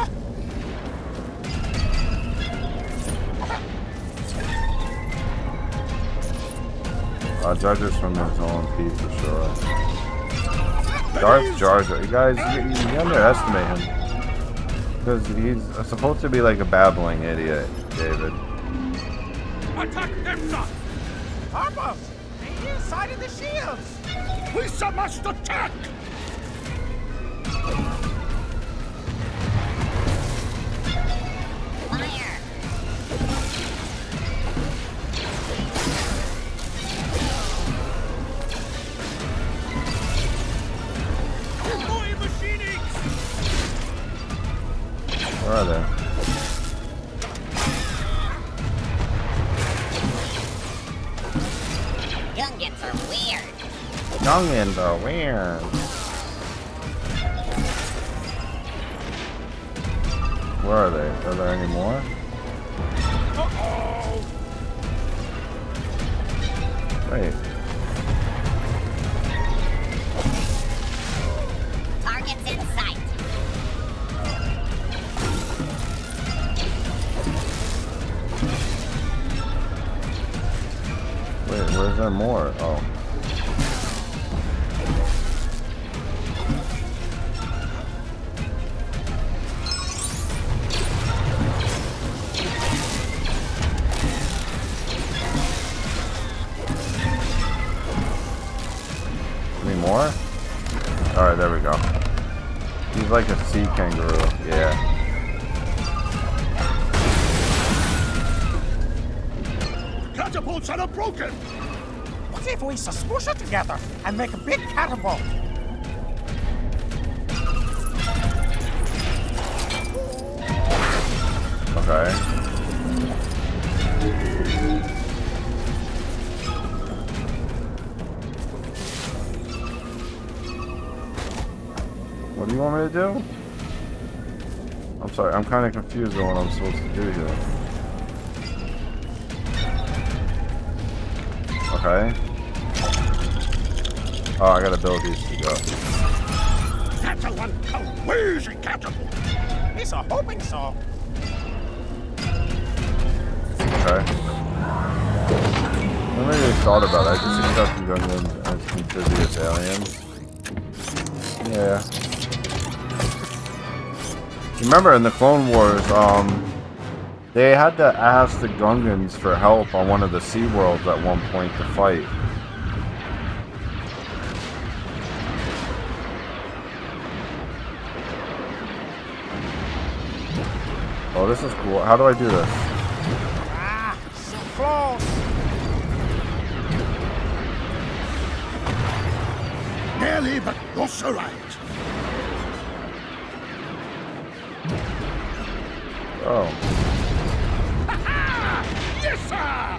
S4: Uh, Judges from his own piece for sure. Darth Jar Jar. You guys, you, you underestimate him. Because he's supposed to be like a babbling idiot, David.
S9: Attack them, sir! Harpo! The inside of the shields!
S17: We must attack!
S4: Where are they?
S15: Youngins are weird.
S4: Youngins are weird. Where are they? Are there any more?
S9: Uh-oh!
S4: Wait.
S15: Targets in sight.
S4: Wait, where's there more? Oh. Any more? Alright, there we go. He's like a sea kangaroo. Yeah.
S17: Catapults are broken!
S9: What if we smush it together and make a big catapult?
S4: Okay. What do you want me to do? I'm sorry, I'm kind of confused on what I'm supposed to do here. Okay. Oh, I gotta build these to go.
S17: That's a one crazy catapult!
S9: He's a hoping so.
S4: Okay. I never really thought about it. I just accepted Gungans as amphibious aliens. Yeah. Remember in the Clone Wars, um, they had to ask the Gungans for help on one of the Sea Worlds at one point to fight. Oh, this is cool. How do I do this?
S9: Ah, so close.
S17: Nearly, but not so right.
S4: Oh.
S17: Yes, sir!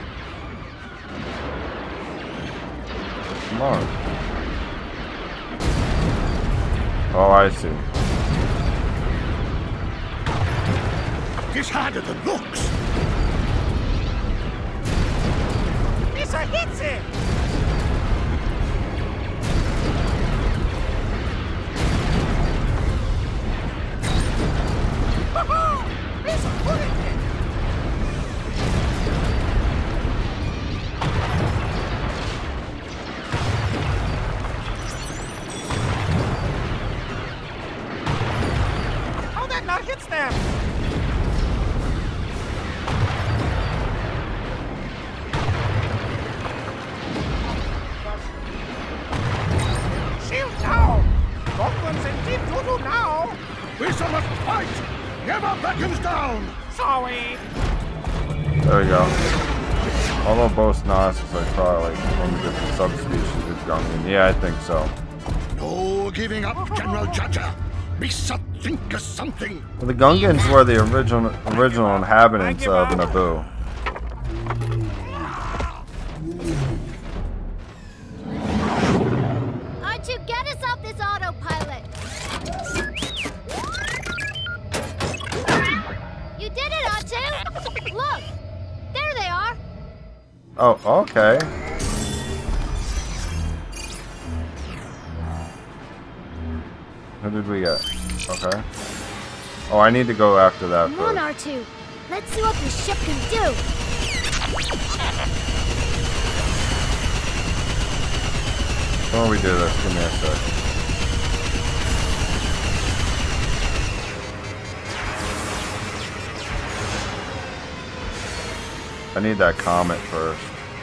S4: Come on. Oh, I see.
S17: It's harder than looks.
S9: This hits it. them! Shield down! Goblins in deep doo-doo now!
S12: We shall must fight! Never beckons down!
S9: Sorry!
S4: There we go. Although both Nas is like probably like one of the different subspecies of Gungan. Yeah, I think so.
S12: No giving up, General Jaja! We shall think of something!
S4: Well, the Gungans were the original original inhabitants of Naboo.
S6: R two, get us off this autopilot! You did it, R two! Look! There they are!
S4: Oh, okay. Who did we get? Okay. Oh, I need to go after that
S6: Come on,
S4: first.
S6: R two. Let's see what this ship can do.
S4: Before we do this, give me a sec. I need that comet first.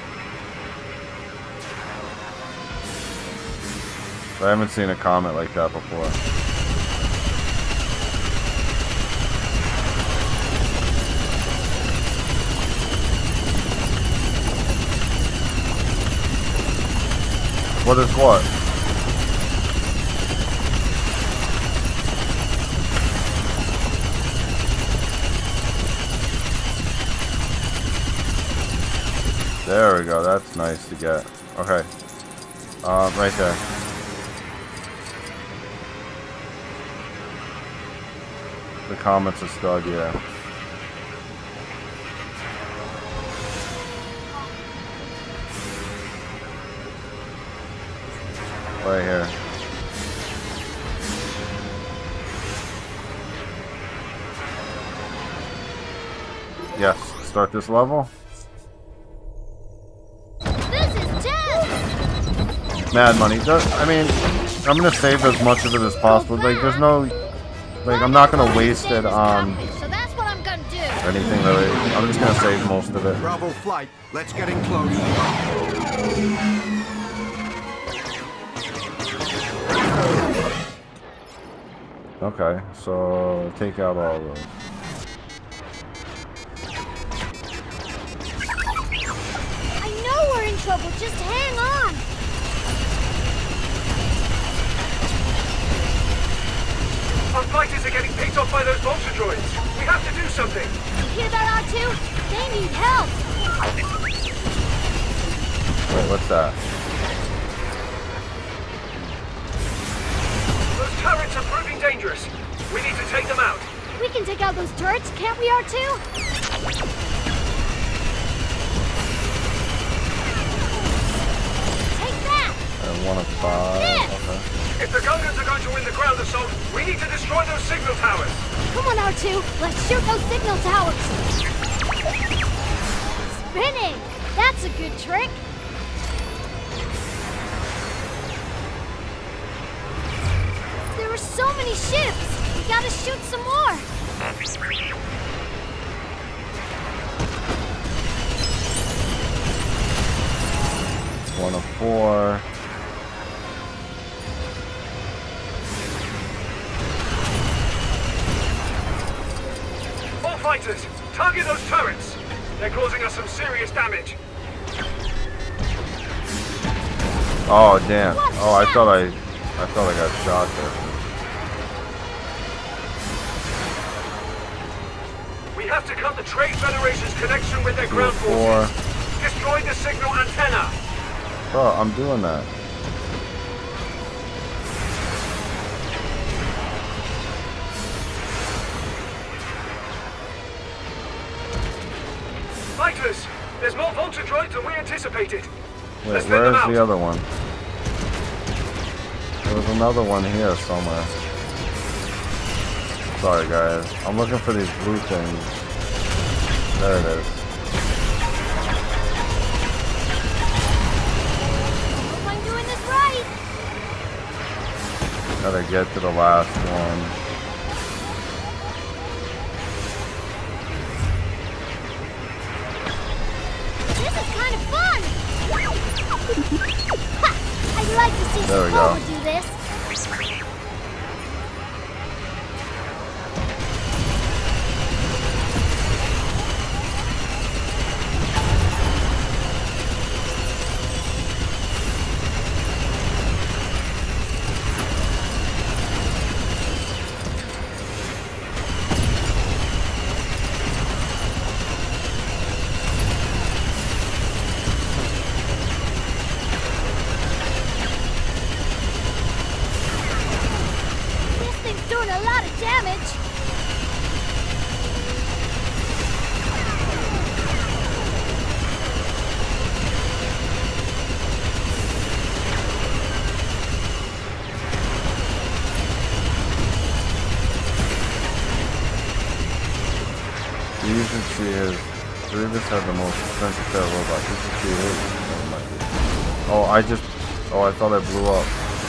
S4: I haven't seen a comet like that before. What is what? There we go. That's nice to get. Okay. Uh, right there. The comet's a stud, yeah. Right here. Yes, start this level.
S6: This is death!
S4: Mad money. Does, I mean, I'm gonna save as much of it as possible. Like, there's no, like, I'm not gonna waste it on
S6: So that's what I'm gonna do.
S4: anything really. I'm just gonna save most of it.
S5: Bravo flight, let's get in close.
S4: Okay, so take out all of those.
S6: I know we're in trouble. Just hang on.
S18: Our fighters are getting picked off by those vulture droids. We have to do something.
S6: You hear that, R two? They need help.
S4: Wait, what's that?
S18: Those turrets are proving dangerous. We need to take them out.
S6: We can take out those turrets, can't we, R two? Take that!
S4: Uh, one of five. Okay.
S18: If the Gungans are going to win the ground assault, we need to destroy those signal towers.
S6: Come on, R two. Let's shoot those signal towers. Spinning. That's a good trick. There are so many ships. We gotta shoot some more.
S4: One of four.
S18: All fighters, target those turrets. They're causing us some serious damage.
S4: Oh damn! Oh, I thought I, I thought I got shot there.
S18: We have to cut the Trade Federation's connection with their
S4: Two
S18: ground
S4: of four.
S18: forces. Destroy the signal antenna.
S4: Bro, I'm doing that.
S18: Fighters, there's more vulture droids than we anticipated.
S4: Wait,
S18: Let's let them
S4: where's
S18: out.
S4: the other one? There was another one here somewhere. Sorry guys, I'm looking for these blue things. There it is.
S6: Hope I'm doing this right.
S4: Gotta get to the last one.
S6: like to see
S4: There we go.
S6: Skywalker do this.
S4: You can see his Grievous had the most expensive pair of robots. You can see his. Oh, my goodness. Oh, I just. Oh, I thought I blew up.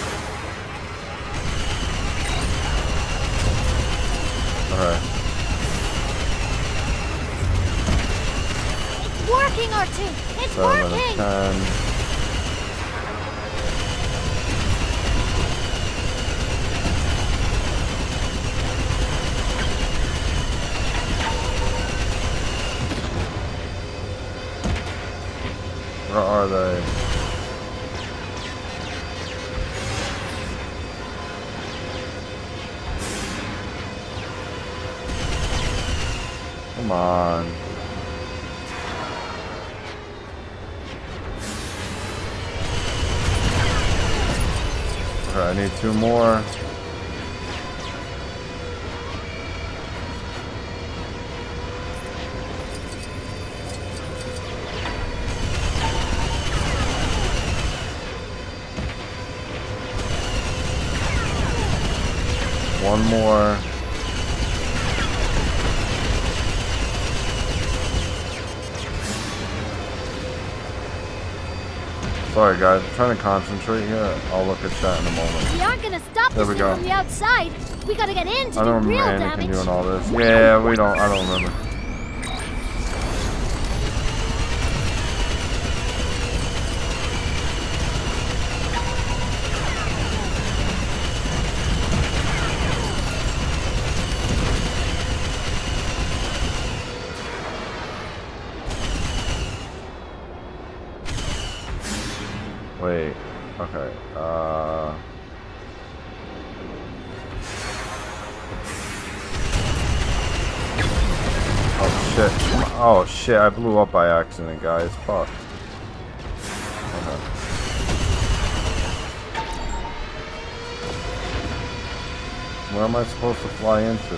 S4: Alright.
S6: It's working, R two. It's
S4: Seven out of
S6: working.
S4: ten. Where are they? Come on. Alright, I need two more. One more. Sorry guys, I'm trying to concentrate here. I'll look at chat in a moment.
S6: We aren't gonna stop
S4: There
S6: this
S4: we
S6: thing
S4: go.
S6: from the outside. We gotta get in to
S4: I
S6: do
S4: don't
S6: real
S4: remember
S6: damage.
S4: Anakin doing all this. Yeah, we don't. I don't remember. Wait, okay, uh... Oh shit, oh shit, I blew up by accident, guys, fuck. Okay. Where am I supposed to fly into?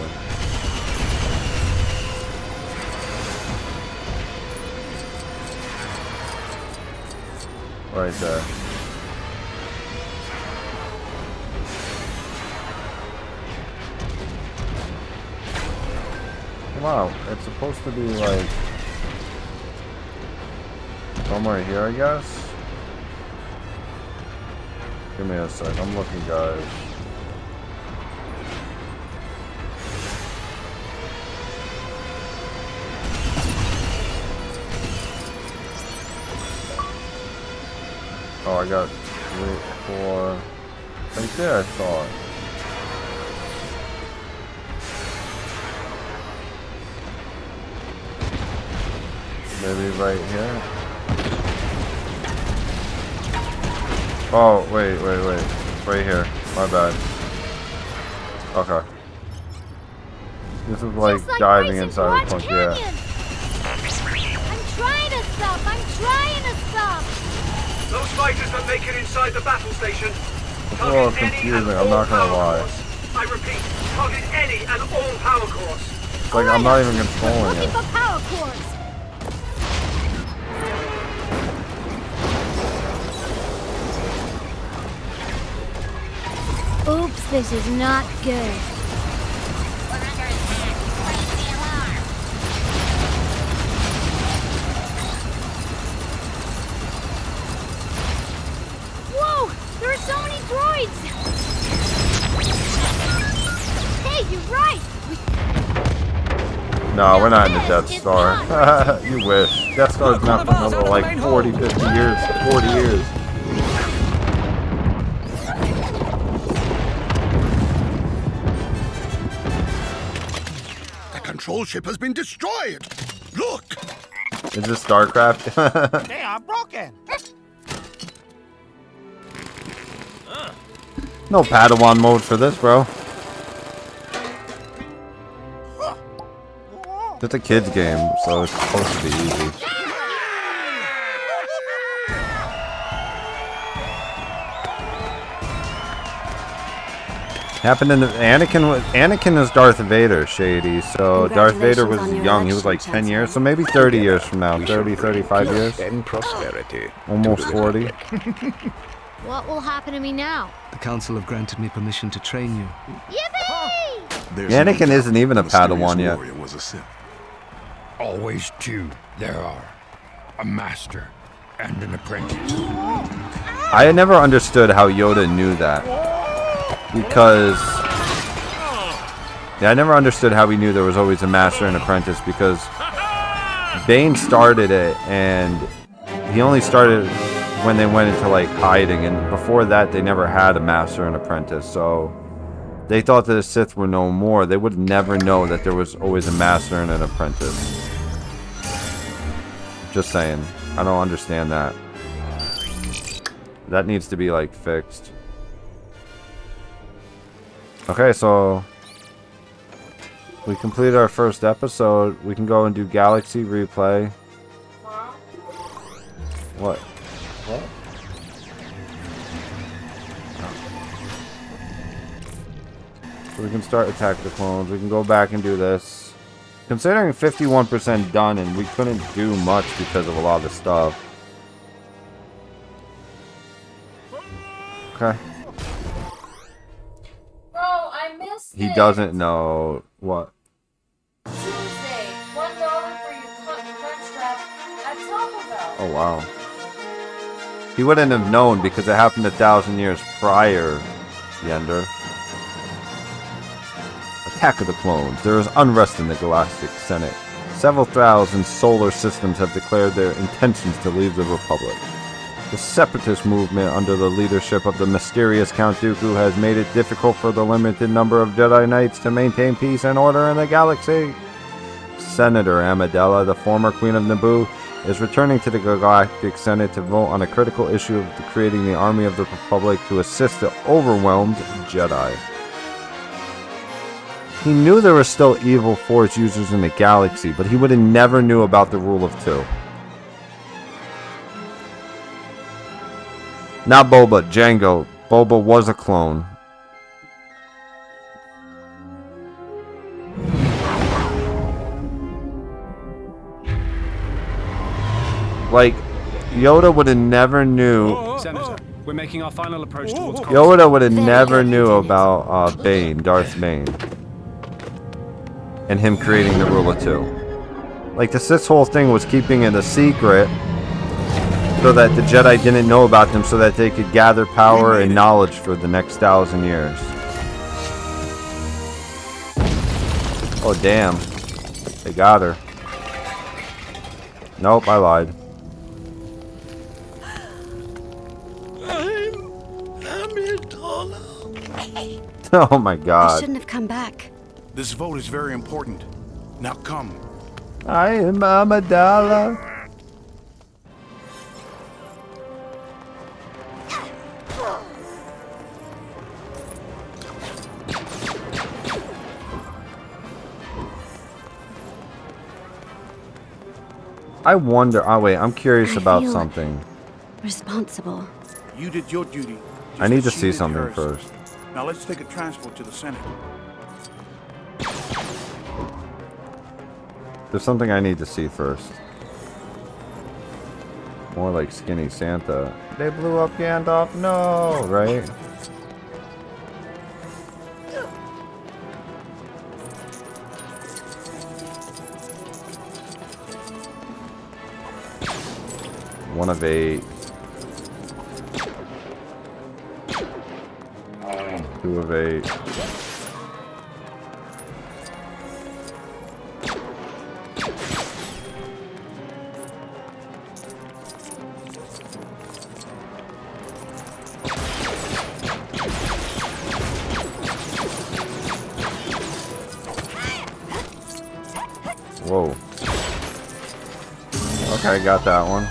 S4: Right there. Wow, it's supposed to be like somewhere here, I guess. Give me a sec, I'm looking, guys. Oh, I got three, four. Right there, I saw it. Maybe right here. Oh, wait, wait, wait. Right here. My bad. Okay. This is like, like diving inside the punk, yeah.
S6: I'm trying to stop! I'm trying to stop!
S18: Those fighters that make it inside the battle station.
S4: It's a little confusing, I'm not gonna lie.
S18: I repeat, target any and all power cores.
S4: It's like I'm not even controlling it.
S6: For power cores. Oops, this is not good. Whoa! There are so many droids! Hey, you're right!
S4: No, we're not in the Death Star. You wish. Death Star's not for another like forty, fifty years, forty years.
S11: whole ship has been destroyed. Look.
S4: Is this StarCraft?
S9: They are broken.
S4: No Padawan mode for this, bro. It's a kid's game, so it's supposed to be easy. Happened in the, Anakin was Anakin is Darth Vader, Shady. So Darth Vader was young. He was like ten years, so maybe thirty years from now. thirty, thirty-five years.
S10: And prosperity.
S4: Almost forty.
S6: What will happen to me now?
S7: The council have granted me permission to train you.
S6: Yippee!
S4: Anakin isn't even a Padawan yet.
S11: Was a Sith.
S12: Always two there are. A master and an apprentice.
S4: I had never understood how Yoda knew that. Because... Yeah, I never understood how he knew there was always a master and apprentice, because Bane started it, and he only started when they went into, like, hiding, and before that they never had a master and apprentice, so... They thought that the Sith were no more. They would never know that there was always a master and an apprentice. Just saying. I don't understand that. That needs to be, like, fixed. Okay, so... We completed our first episode. We can go and do Galaxy Replay. What? What? So we can start Attack the Clones. We can go back and do this. Considering fifty-one percent done, and we couldn't do much because of a lot of stuff. Okay.
S16: Bro, I missed
S4: He
S16: it.
S4: doesn't know what.
S16: Tuesday, one dollar for your crunch wrap at Taco Bell.
S4: Oh wow. He wouldn't have known because it happened a thousand years prior, Yender. Attack of the Clones. There is unrest in the Galactic Senate. Several thousand solar systems have declared their intentions to leave the Republic. The separatist movement under the leadership of the mysterious Count Dooku has made it difficult for the limited number of Jedi Knights to maintain peace and order in the galaxy. Senator Amidala, the former Queen of Naboo, is returning to the Galactic Senate to vote on a critical issue of creating the Army of the Republic to assist the overwhelmed Jedi. He knew there were still evil Force users in the galaxy, but he would have never knew about the rule of two. Not Boba, Jango. Boba was a clone. Like, Yoda would have never knew.
S19: Senator, we're making our final approach towards
S4: Yoda would have never knew about uh, Bane, Darth Bane. And him creating the rule of two. Like, the Sith's whole thing was keeping it a secret so that the Jedi didn't know about them, so that they could gather power and knowledge for the next thousand years. Oh, damn. They got her. Nope, I lied. Oh my god.
S8: I shouldn't have come back.
S11: This vote is very important. Now come.
S4: I am Amidala. I wonder. Oh wait, I'm curious
S8: I
S4: about
S8: feel
S4: something.
S8: Responsible.
S20: You did your duty.
S4: I need to
S20: just as
S4: see
S20: she did
S4: something
S20: hers.
S4: first.
S20: Now let's take a transport to the Senate.
S4: There's something I need to see first. More like Skinny Santa. They blew up Gandalf. No, right? One of eight. Two of eight. Whoa. Okay, got that one.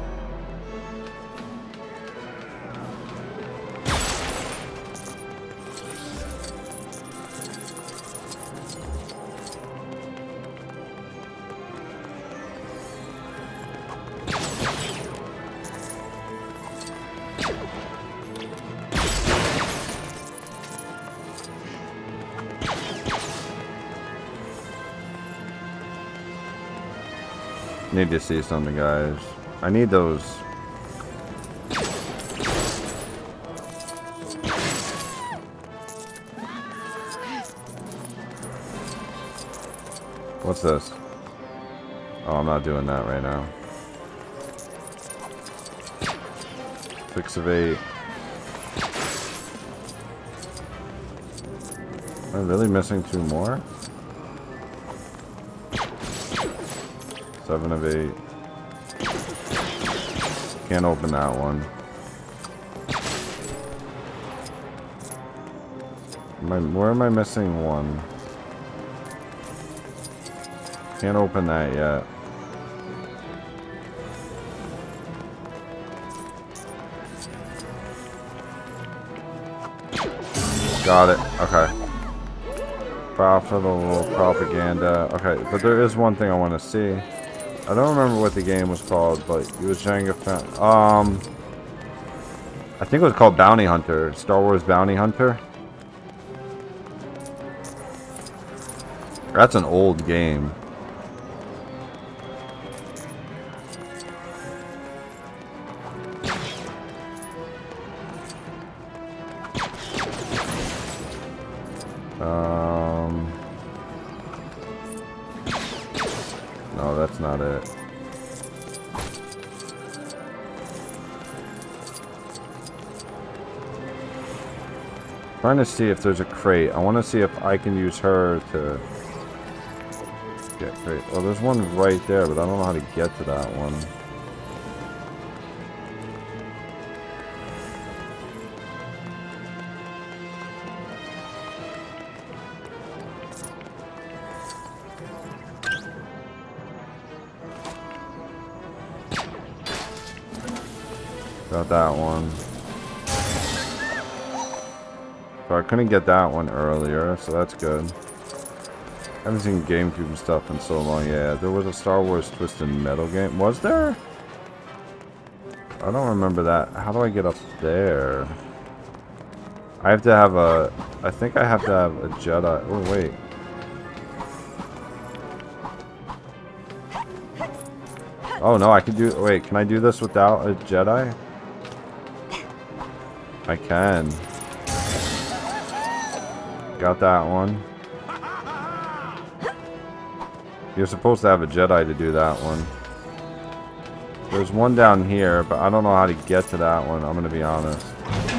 S4: Need to see something, guys. I need those. What's this? Oh, I'm not doing that right now. Six of eight. Am I really missing two more? Seven of eight. Can't open that one. Am I, where am I missing one? Can't open that yet. Got it. Okay. Profitable propaganda. Okay, but there is one thing I want to see. I don't remember what the game was called, but it was Jenga fan. Um, I think it was called Bounty Hunter. Star Wars Bounty Hunter. That's an old game. Um, no, that's not it. Trying to see if there's a crate. I want to see if I can use her to get crate. Oh, there's one right there, but I don't know how to get to that one. Got that one. So I couldn't get that one earlier, so that's good. I haven't seen GameCube stuff in so long. Yeah, there was a Star Wars Twisted Metal game. Was there? I don't remember that. How do I get up there? I have to have a... I think I have to have a Jedi... Oh, wait. Oh, no, I can do... Wait, can I do this without a Jedi? I can. Got that one. You're supposed to have a Jedi to do that one. There's one down here, but I don't know how to get to that one, I'm gonna be honest.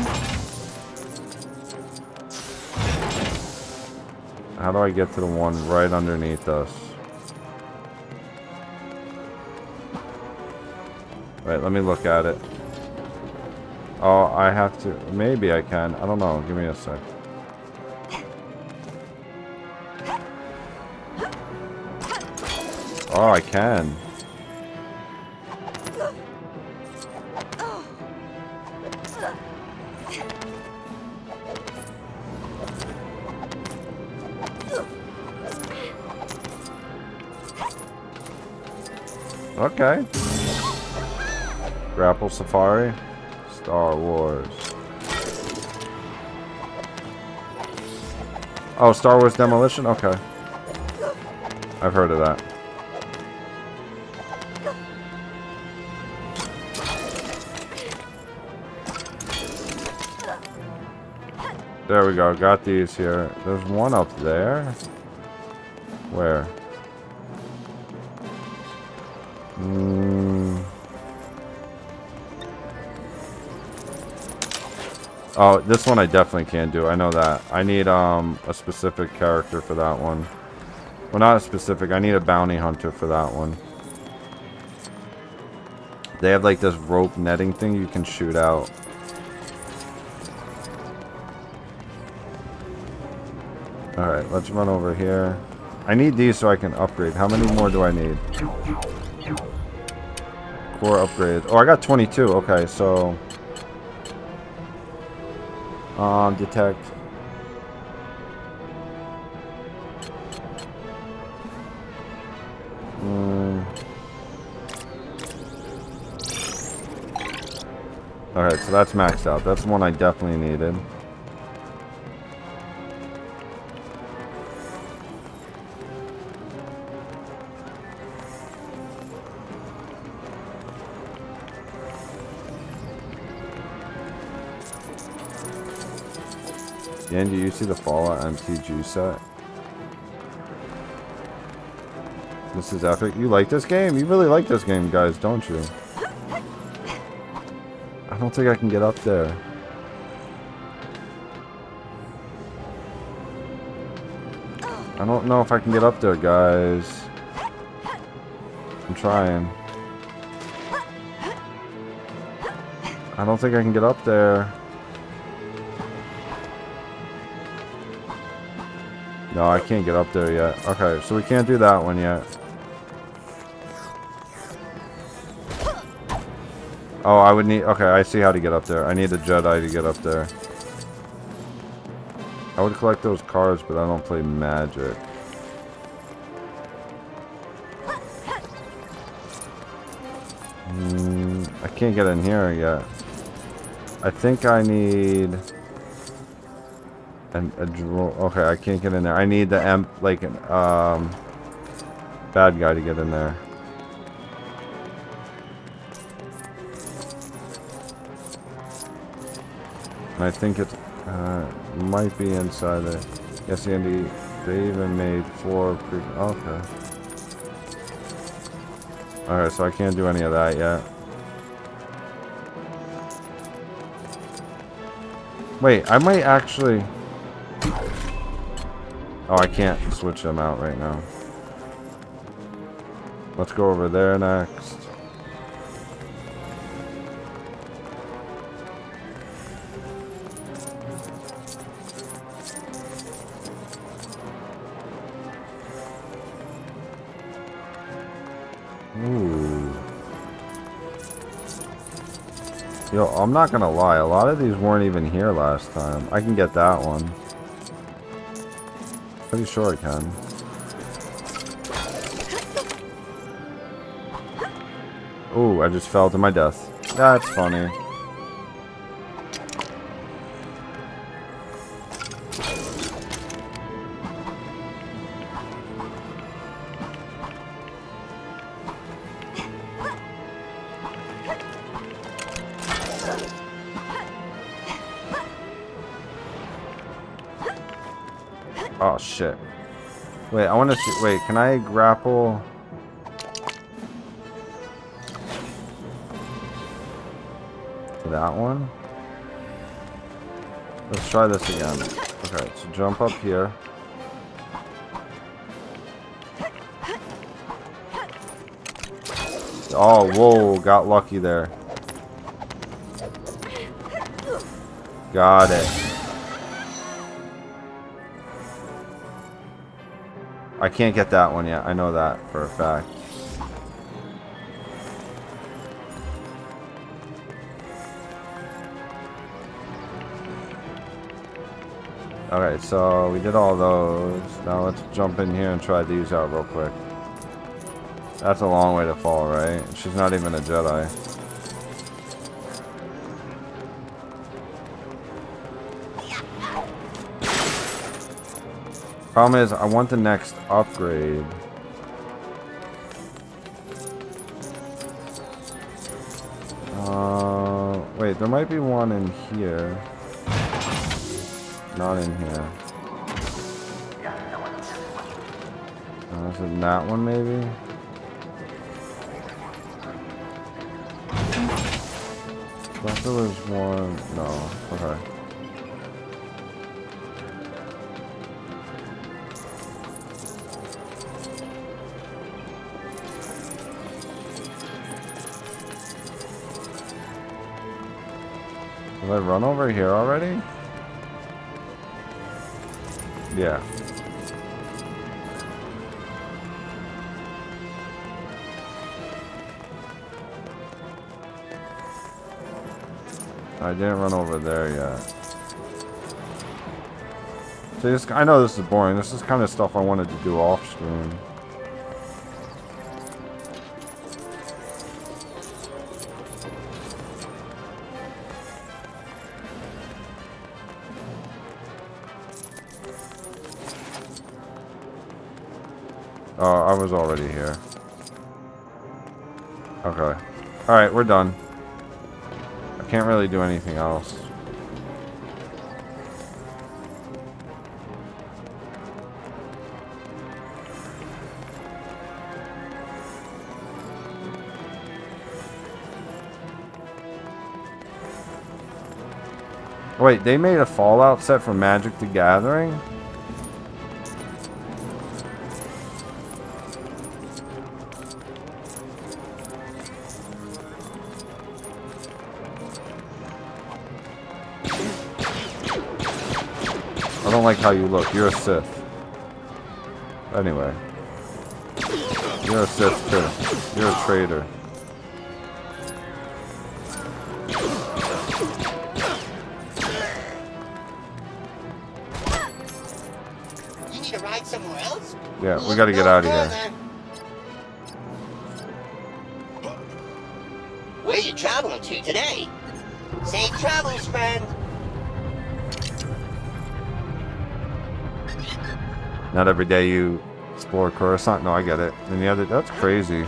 S4: How do I get to the one right underneath us? Wait, let me look at it. Oh, I have to... Maybe I can. I don't know. Give me a sec. Oh, I can. Okay. Grapple Safari. Star Wars. Oh, Star Wars Demolition? Okay. I've heard of that. There we go. Got these here. There's one up there. Where? Hmm. Oh, this one I definitely can't do. I know that. I need um a specific character for that one. Well, not a specific. I need a bounty hunter for that one. They have like this rope netting thing you can shoot out. Alright, let's run over here. I need these so I can upgrade. How many more do I need? Core upgrade. Oh, I got twenty-two. Okay, so... Um, detect. Mm. Alright, so that's maxed out. That's one I definitely needed. And do you see the Fallout M T G set? This is epic. You like this game? You really like this game, guys, don't you? I don't think I can get up there. I don't know if I can get up there, guys. I'm trying. I don't think I can get up there. No, I can't get up there yet. Okay, so we can't do that one yet. Oh, I would need... Okay, I see how to get up there. I need a Jedi to get up there. I would collect those cards, but I don't play Magic. Mm, I can't get in here yet. I think I need... An, a draw. Okay, I can't get in there. I need the M... Like, an, um... bad guy to get in there. And I think it uh, might be inside there. Yes, Andy, they even made four pre- okay. Alright, so I can't do any of that yet. Wait, I might actually... Oh, I can't switch them out right now. Let's go over there next. Ooh. Yo, I'm not gonna lie, a lot of these weren't even here last time. I can get that one. Pretty sure I can. Ooh, I just fell to my death. That's funny. Oh shit. Wait, I want to see. Wait, can I grapple? To that one? Let's try this again. Okay, so jump up here. Oh, whoa, got lucky there. Got it. I can't get that one yet. I know that for a fact. Okay, so we did all those. Now let's jump in here and try these out real quick. That's a long way to fall, right? She's not even a Jedi. Problem is, I want the next upgrade. Uh, wait, there might be one in here. Not in here. Uh, is it that one, maybe? I thought there was one. No. Okay. Did I run over here already? Yeah. I didn't run over there yet. See, this, I know this is boring. This is kind of stuff I wanted to do off screen. Oh, I was already here. Okay. Alright, we're done. I can't really do anything else. Wait, they made a Fallout set for Magic the Gathering? I don't like how you look. You're a Sith. Anyway. You're a Sith too. You're a traitor.
S15: You need to ride somewhere else?
S4: Yeah, we gotta get out of here.
S15: Where you traveling to today? Safe travels, friend.
S4: Not every day you explore Coruscant. No, I get it. And the other, that's crazy.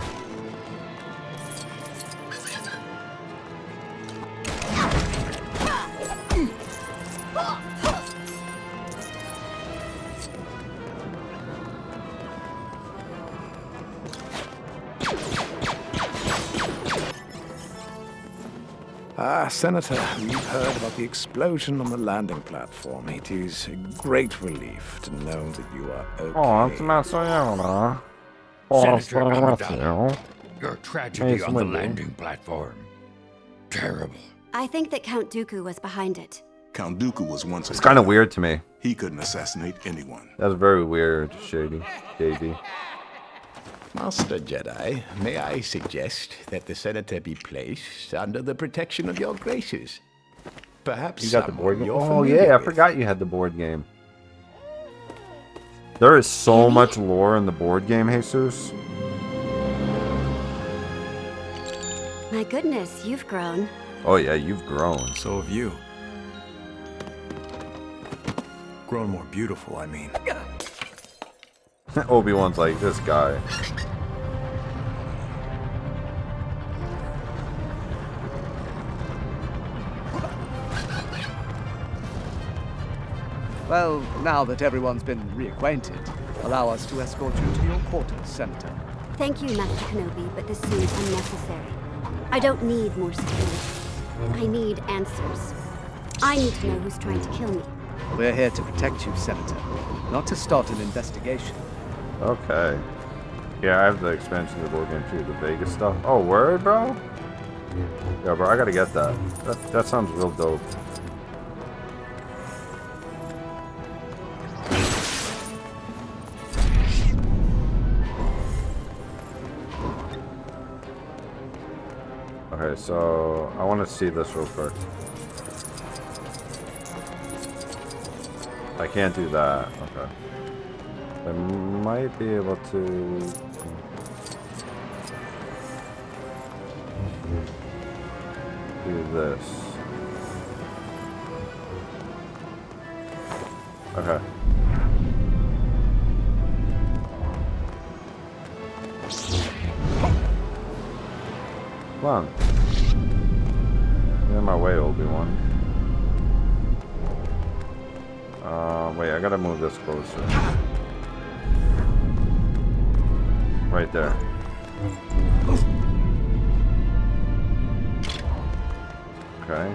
S5: Ah, Senator, we've heard about the explosion on the landing platform. It is a great relief to know that you are okay.
S4: Oh, it's not so young,
S12: Senator Amidala, your tragedy on the landing platform. Terrible.
S8: I think that Count Dooku was behind it.
S11: Count Dooku was once a
S4: It's kind of weird to me.
S11: He couldn't assassinate anyone.
S4: That's very weird, Shady. Shady.
S10: Master Jedi, may I suggest that the Senator be placed under the protection of your graces? Perhaps
S4: You got the board game?
S10: you're
S4: Oh
S10: familiar
S4: yeah, I
S10: with.
S4: forgot you had the board game. There is so much lore in the board game, Jesus.
S8: My goodness, you've grown.
S4: Oh yeah, you've grown.
S20: So have you. Grown more beautiful, I mean.
S4: Obi-Wan's like, this guy.
S7: Well, now that everyone's been reacquainted, allow us to escort you to your quarters, Senator.
S8: Thank you, Master Kenobi, but this seems unnecessary. I don't need more security. I need answers. I need to know who's trying to kill me.
S7: We're here to protect you, Senator, not to start an investigation.
S4: Okay. Yeah, I have the expansion of the board game too, the Vegas stuff. Oh, word, bro? Yeah, bro, I gotta get that. That, that sounds real dope. Okay, so I want to see this real quick. I can't do that. Okay. I might be able to... do this. Okay. Come on. Get in my way, Obi-Wan. Uh, wait, I gotta move this closer. Right there. Okay.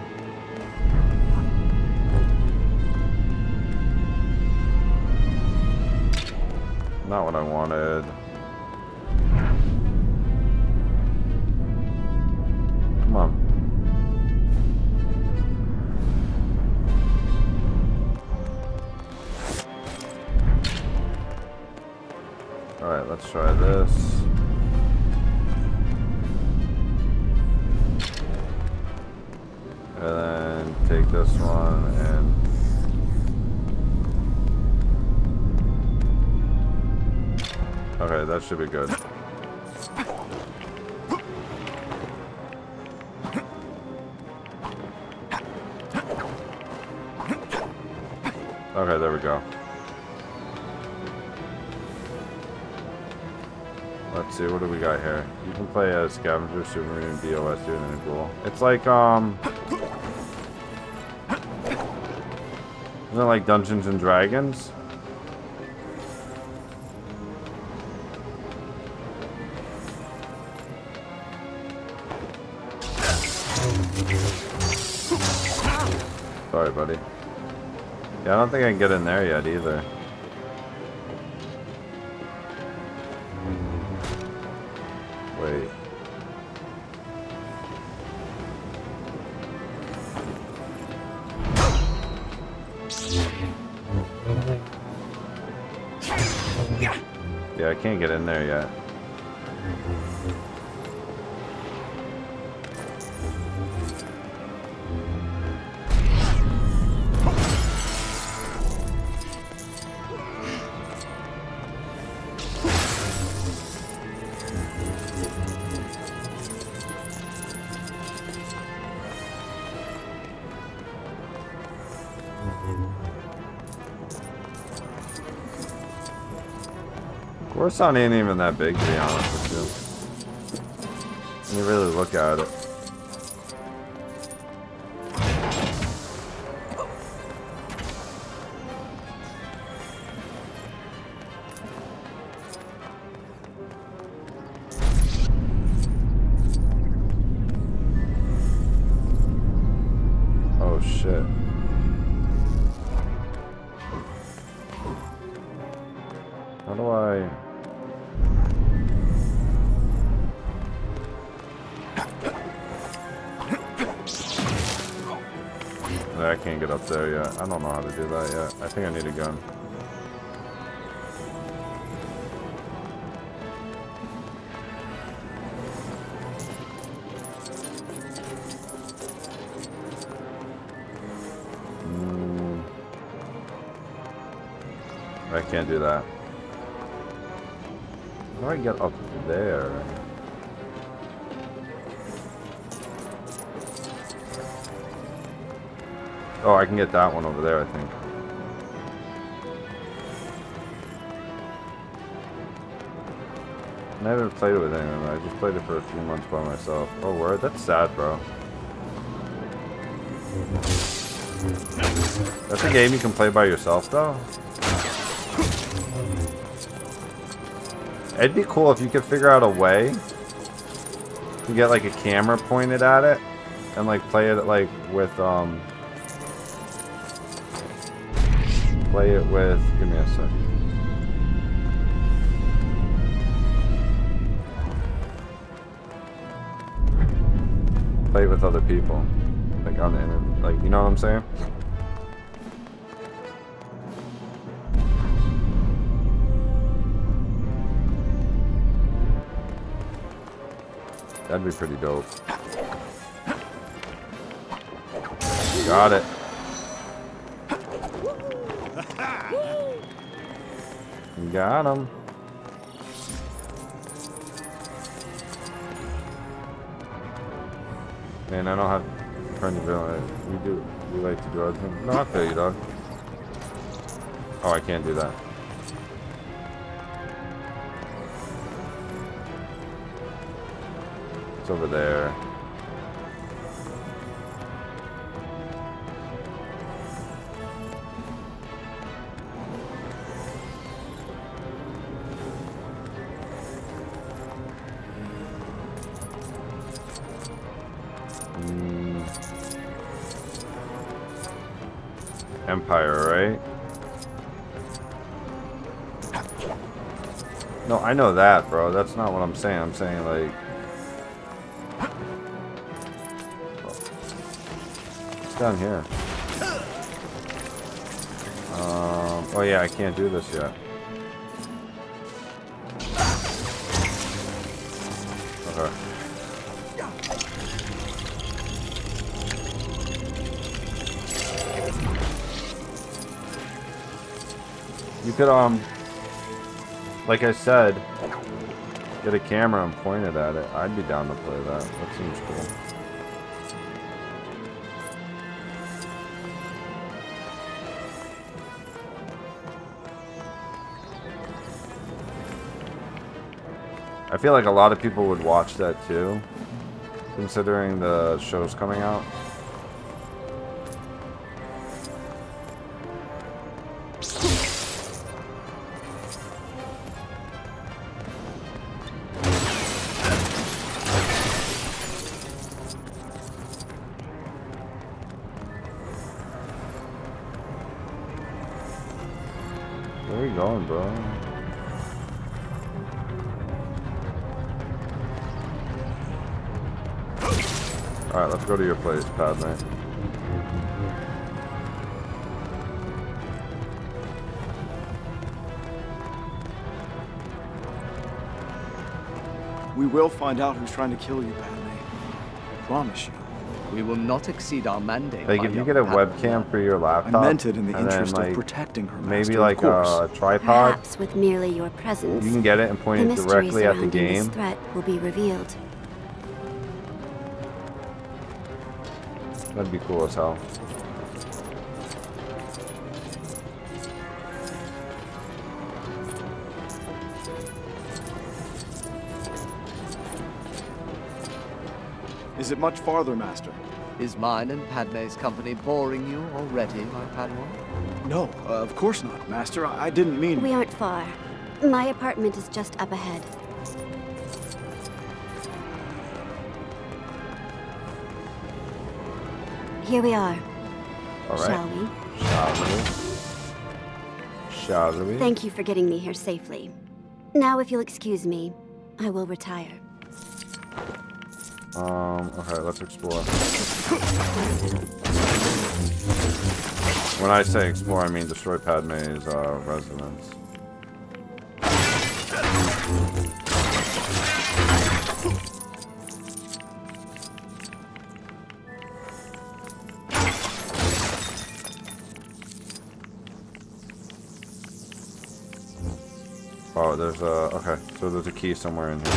S4: Not what I wanted. Come on. Alright, let's try this. And then this one and okay, that should be good. Okay, there we go. Let's see, what do we got here? You can play as Scavenger, Supermarine, B O S, doing anything cool. It's like, um... isn't it like Dungeons and Dragons? Sorry, buddy. Yeah, I don't think I can get in there yet either. Wait. Yeah, I can't get in there yet. Coruscant ain't even that big, to be honest with you. When you really look at it. Oh shit. How do I... I can't get up there yet. I don't know how to do that yet. I think I need a gun. Mm. I can't do that. How do I get up there? Oh, I can get that one over there, I think. I never played it with anyone. I just played it for a few months by myself. Oh, word? That's sad, bro. That's a game you can play by yourself, though? It'd be cool if you could figure out a way to get, like, a camera pointed at it and, like, play it, like, with, um... play it with... Give me a sec. Play it with other people. Like on the internet. Like, you know what I'm saying? That'd be pretty dope. Got it. Got him. Man, I don't have friends of we do we like to drugs. No, I feel you, dog. Oh, I can't do that. It's over there. Empire, right? No, I know that, bro. That's not what I'm saying. I'm saying, like... What's down here? Um, oh yeah, I can't do this yet. Okay. You could, um, like I said, get a camera and point it at it. I'd be down to play that. That seems cool. I feel like a lot of people would watch that too, considering the show's coming out. Where are you going, bro? Alright, let's go to your place, Padme.
S21: We will find out who's trying to kill you, Padme. I promise you.
S7: We will not exceed our mandate.
S4: Like, if you get a webcam for your laptop,
S21: I meant it in the
S4: and
S21: interest
S4: then,
S21: of
S4: like,
S21: protecting her,
S4: maybe
S21: Master,
S4: like
S21: of course.
S4: a tripod,
S8: Perhaps with merely your presence,
S4: you can get it and point
S8: the
S4: it
S8: mystery
S4: directly at the
S8: surrounding this
S4: game.
S8: threat will be revealed.
S4: That'd be cool as hell.
S21: Is it much farther, Master?
S7: Is mine and Padme's company boring you already, my Padawan?
S21: No, uh, of course not, Master. I, I didn't mean...
S8: We aren't far. My apartment is just up ahead. Here we are.
S4: All right.
S8: Shall we?
S4: Shall we? Shall we?
S8: Thank you for getting me here safely. Now, if you'll excuse me, I will retire.
S4: Um, okay, let's explore. When I say explore, I mean destroy Padme's uh, residence. Oh, there's a... okay, so there's a key somewhere in here.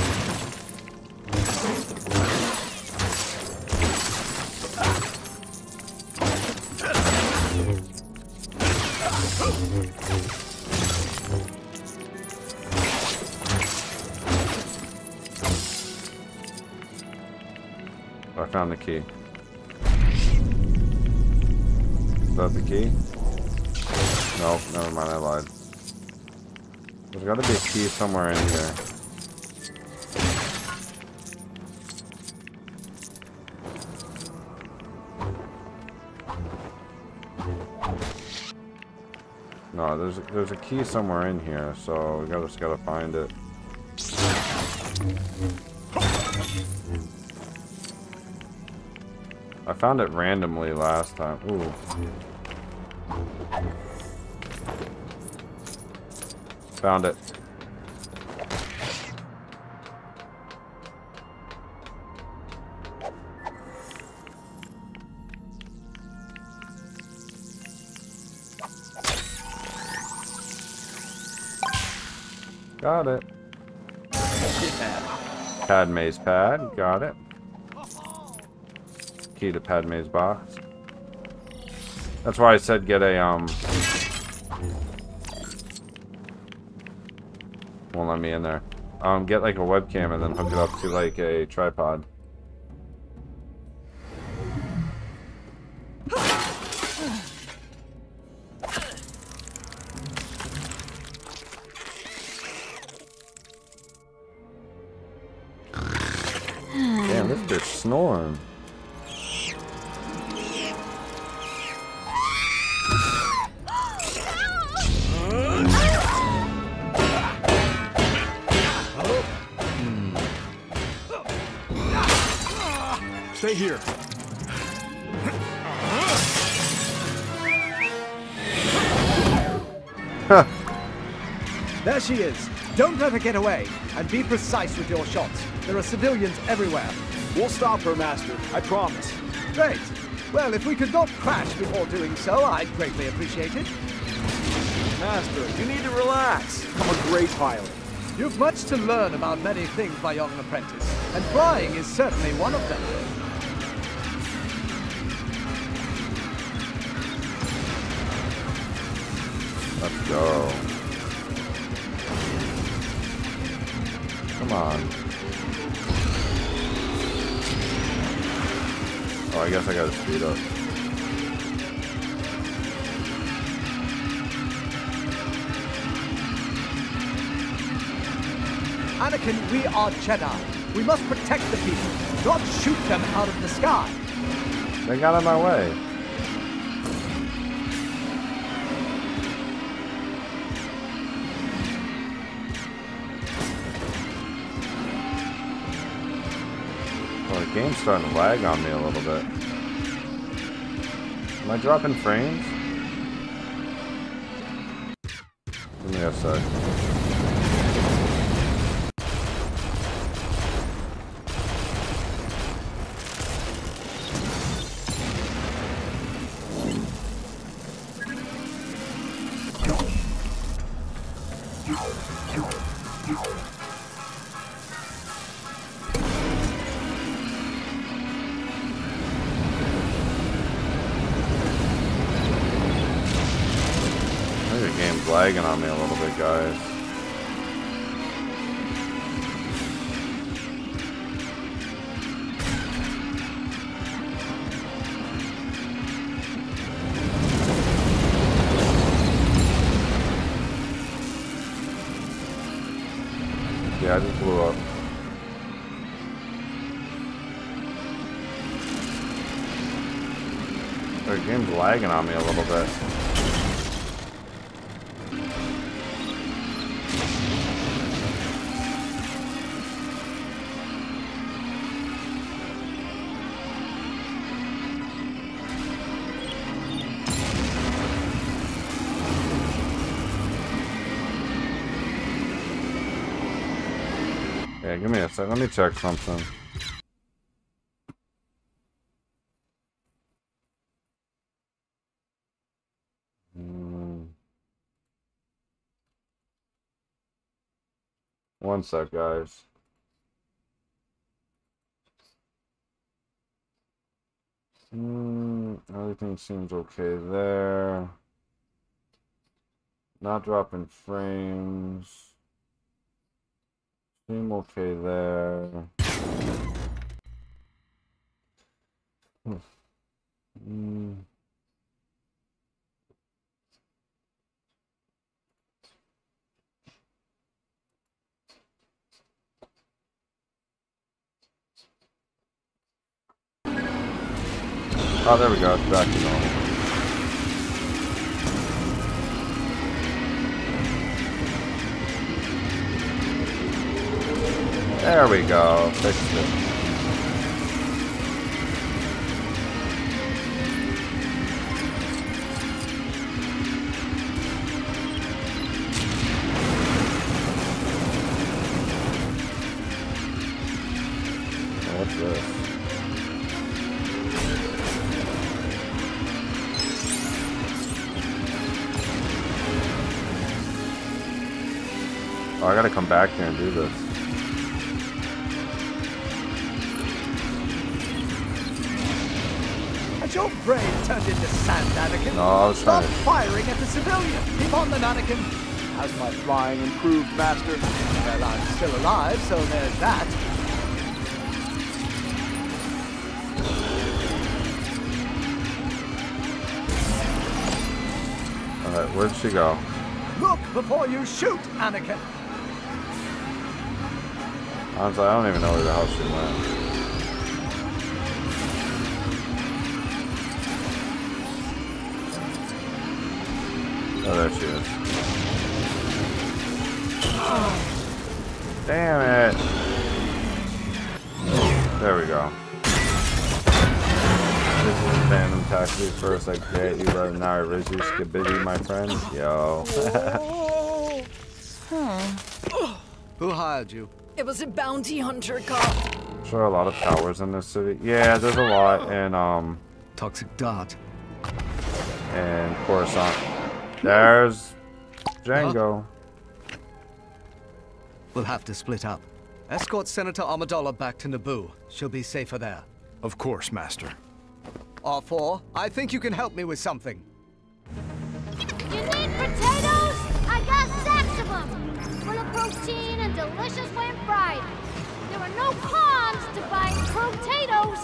S4: I found the key. Is that the key? Nope, never mind, I lied. There's gotta be a key somewhere in here. No, there's there's a key somewhere in here, so we gotta just gotta find it. I found it randomly last time. Ooh. Found it. Got it. Padme's pad. Got it. Key to Padme's box. That's why I said get a, um... won't let me in there. Um, get like a webcam and then hook it up to like a tripod. Damn, this bitch snoring.
S21: Stay here.
S7: There she is. Don't let her get away. And be precise with your shots. There are civilians everywhere.
S21: We'll stop her, Master. I promise.
S7: Great. Well, if we could not crash before doing so, I'd greatly appreciate it.
S21: Master, you need to relax. I'm a great pilot.
S7: You've much to learn about many things, my young apprentice, and flying is certainly one of them.
S4: Let's go. Come on. Oh, I guess I gotta speed up.
S7: Anakin, we are Jedi. We must protect the people, not shoot them out of the sky.
S4: They got in my way. Well, the game's starting to lag on me a little bit. Am I dropping frames? Give me a sec. Lagging on me a little bit, guys. Yeah, I just blew up. The game's lagging on me a little bit. Yeah, give me a sec. Let me check something. Hmm. One sec, guys. Hmm. Everything seems okay there. Not dropping frames. Seem okay there. Hmm. Oh, there we go. It's back to normal. There we go. Fixed it. Oh, what's this? Oh, I gotta come back here and do this.
S7: Your brain turned into sand, Anakin.
S4: No, I was
S7: Stop
S4: trying to...
S7: firing at the civilian. Keep on then, Anakin. Has my flying improved, Master? Well, I'm still alive, so there's that.
S4: Alright, where'd she go?
S7: Look before you shoot, Anakin.
S4: Honestly, I don't even know where the hell she went. Oh, there she is. Damn it! There we go. This is Phantom Tactics first. I get you, brother. Now I raise you, skibidi, my friend. Yo.
S7: Who hired you?
S2: It was a bounty hunter cop.
S4: Sure, a lot of towers in this city. Yeah, there's a lot in um.
S7: Toxic dart.
S4: And Coruscant. There's Django.
S13: We'll have to split up. Escort Senator Amidala back to Naboo. She'll be safer there.
S20: Of course, Master.
S13: R four, I think you can help me with something.
S6: You need potatoes? I got sacks of them! Full of protein and delicious when fried. There are no cons to buying potatoes!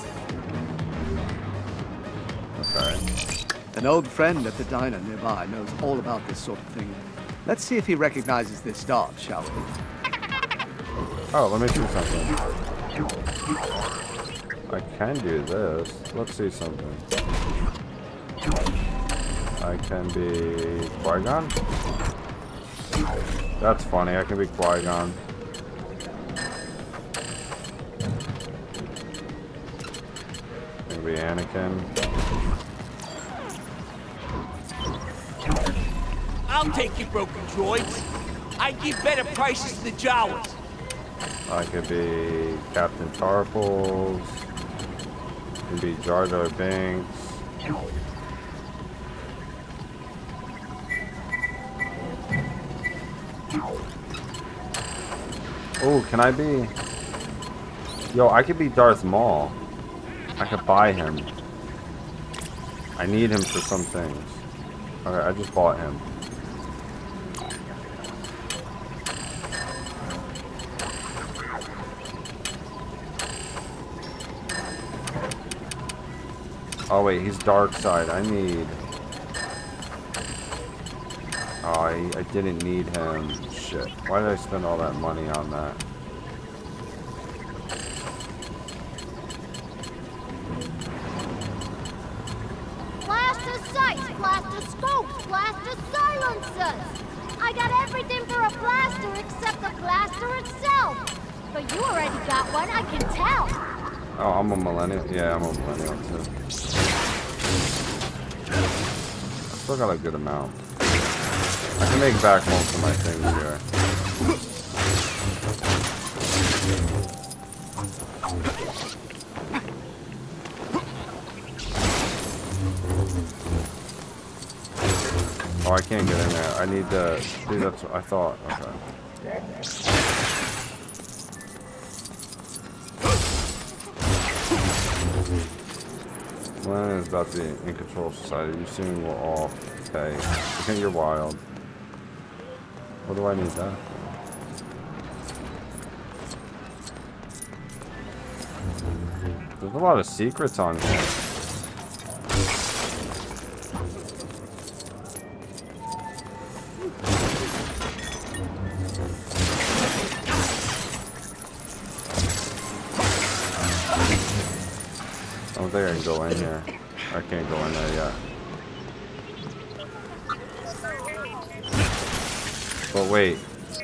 S4: Okay.
S7: An old friend at the diner nearby knows all about this sort of thing. Let's see if he recognizes this dart, shall we?
S4: Oh, let me see something. I can do this. Let's see something. I can be Qui-Gon? That's funny, I can be Qui-Gon. I can be Anakin.
S17: I'll take your broken droids. I give better prices to the Jawas.
S4: I could be Captain Tarples. I could be Jar Jar Binks. Oh, can I be... Yo, I could be Darth Maul. I could buy him. I need him for some things. Okay, I just bought him. Oh wait, he's dark side. I need... Oh, I, I didn't need him. Shit. Why did I spend all that money on that?
S6: Blaster sights, blaster scopes, blaster silencers! I got everything for a blaster except the blaster itself! But you already got one, I can tell!
S4: Oh, I'm a millennial. Yeah, I'm a millennial too. I still got a good amount. I can make back most of my things here. Oh, I can't get in there. I need to... See, that's what I thought. Okay. When is about the In Control Society? You soon will all pay. Okay, you're wild. What do I need that for? There's a lot of secrets on here. I don't think I can go in here. I can't go in there yet. But wait.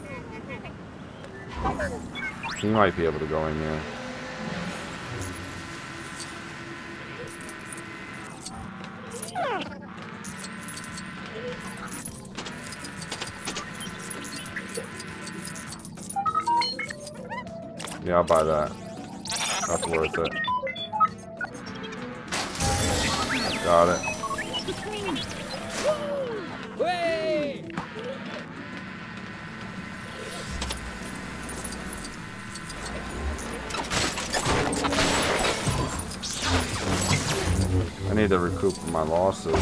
S4: He might be able to go in here. Yeah, I'll buy that. That's worth it. Got it. I need to recoup my losses.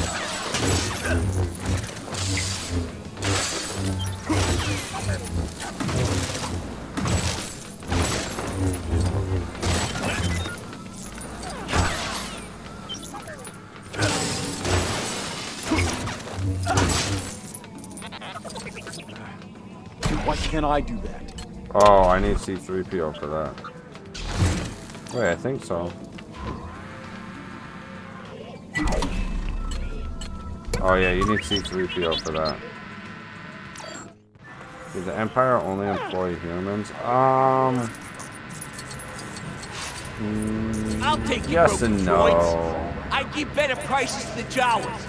S21: Why can't I do that?
S4: Oh, I need C three P O for that. Wait, I think so. Oh yeah, you need C three P O for that. Did the Empire only employ humans? Um... Mm,
S17: I'll take your
S4: yes
S17: broken
S4: and no.
S17: droids. I give better prices to the Jawas.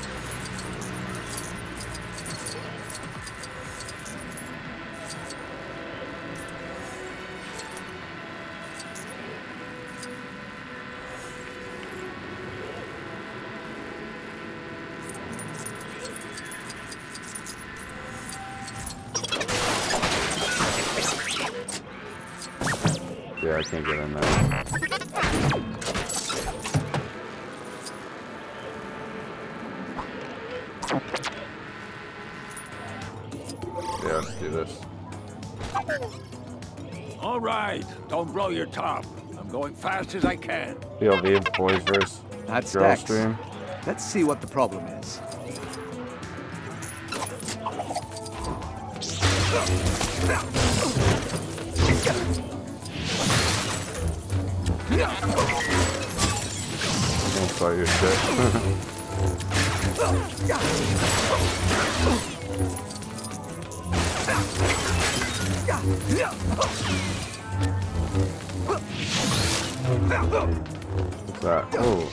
S4: can't get in there. Yeah, let's do this.
S12: All right, don't blow your top. I'm going fast as I can.
S4: P O V, boys versus
S7: That's
S4: girl
S7: Dex.
S4: stream.
S7: Let's see what the problem is.
S4: Don't start your shit. What's that? Oh.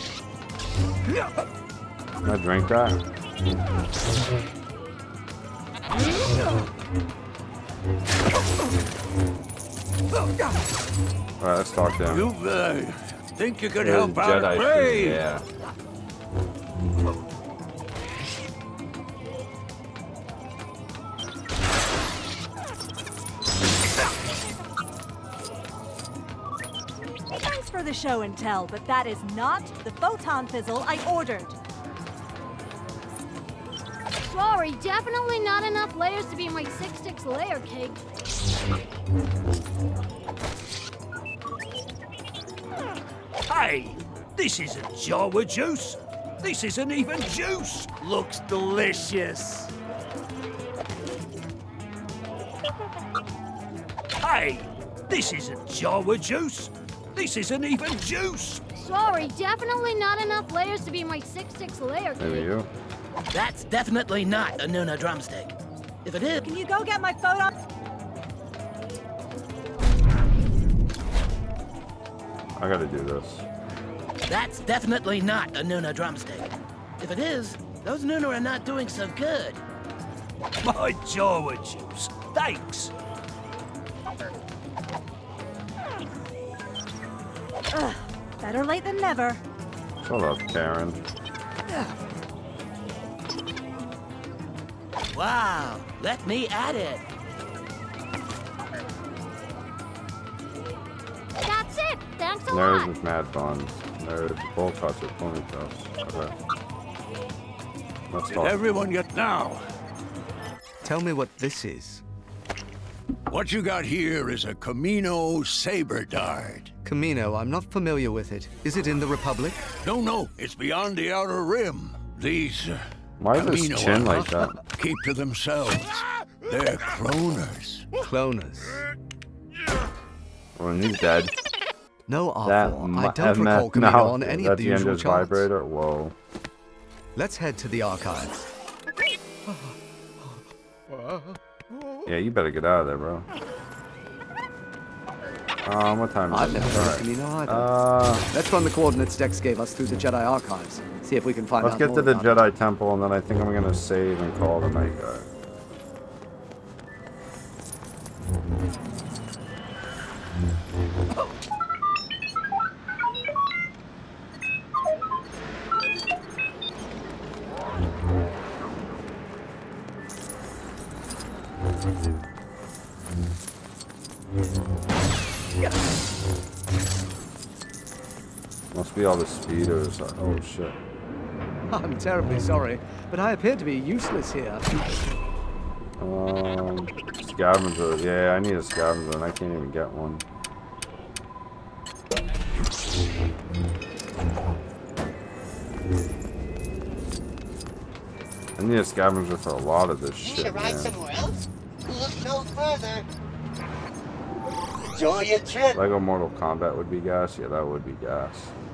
S4: Can I drink that? Alright, let's talk to him.
S12: You uh, think you could
S4: There's
S12: help out
S4: Jedi
S12: a Prey?
S4: stream, yeah.
S3: Thanks for the show and tell, but that is not the photon fizzle I ordered.
S6: Sorry, definitely not enough layers to be my six six layer cake.
S17: Hey, this isn't Jawa juice. This isn't even juice.
S9: Looks delicious.
S17: Hey, this isn't Jawa juice. This isn't even juice.
S6: Sorry, definitely not enough layers to be my six six layer cake.
S4: Maybe you.
S15: That's definitely not a Nuna drumstick. If it is...
S3: Can you go get my photon?
S4: I gotta do this.
S15: That's definitely not a Nuna drumstick. If it is, those Nuna are not doing so good.
S17: My Jawa juice. Thanks.
S3: Ugh, better late than never.
S4: Shut up, Karen.
S15: Wow, let me at it.
S6: That's it. Thanks a
S4: Nerds
S6: lot.
S4: with mad buns. Nerds, bowl cuts with ponytails. Okay. Let's
S12: Did
S4: talk.
S12: everyone get now?
S13: Tell me what this is.
S12: What you got here is a Camino saber dart.
S13: Camino, I'm not familiar with it. Is it in the Republic?
S12: No, no, it's beyond the outer rim. These uh,
S4: Why is his
S12: Camino
S4: chin like that?
S12: keep to themselves. They're cloners.
S13: Cloners.
S4: Well, he's dead.
S13: No,
S4: That
S13: Arthur.
S4: mu-
S13: I don't
S4: M F
S13: recall Camino
S4: no,
S13: on any
S4: that's
S13: of the
S4: the end
S13: usual
S4: of his
S13: charts.
S4: vibrator. Whoa.
S13: Let's head to the archives.
S4: Yeah, you better get out of there, bro. Um, what time is
S7: I've
S4: it?
S7: never heard of
S4: Alright.
S7: Camino either.
S4: Uh,
S7: Let's run the coordinates Dex gave us through the Jedi archives. See if we can find
S4: let's
S7: out
S4: get
S7: more
S4: to the
S7: about
S4: Jedi Temple, and then I think I'm gonna save and call the night guy. Must be all the speeders. Oh shit.
S7: it. I'm terribly sorry, but I appear to be useless here.
S4: Um, scavenger. Yeah, I need a scavenger, and I can't even get one. I need a scavenger for a lot of this
S15: Need
S4: shit,
S15: to ride
S4: man.
S15: somewhere else? Look no further. Enjoy your trip.
S4: Lego Mortal Kombat would be gas. Yeah, that would be gas.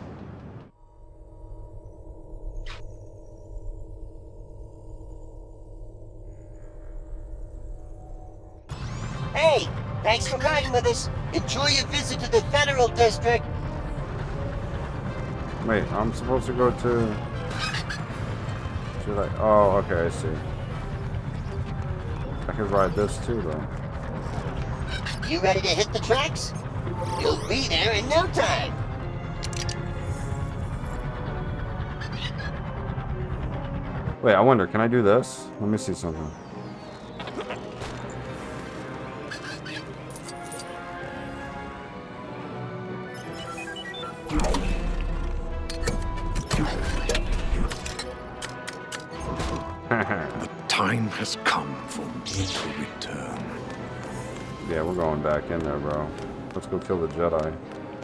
S15: Hey, thanks for riding with us. Enjoy your visit to the Federal District.
S4: Wait, I'm supposed to go to... Should I? Oh, okay, I see. I could ride this too, though.
S15: You ready to hit the tracks? You'll be there in no time.
S4: Wait, I wonder, can I do this? Let me see something.
S5: The time has come for me to return.
S4: Yeah, we're going back in there, bro. Let's go kill the Jedi.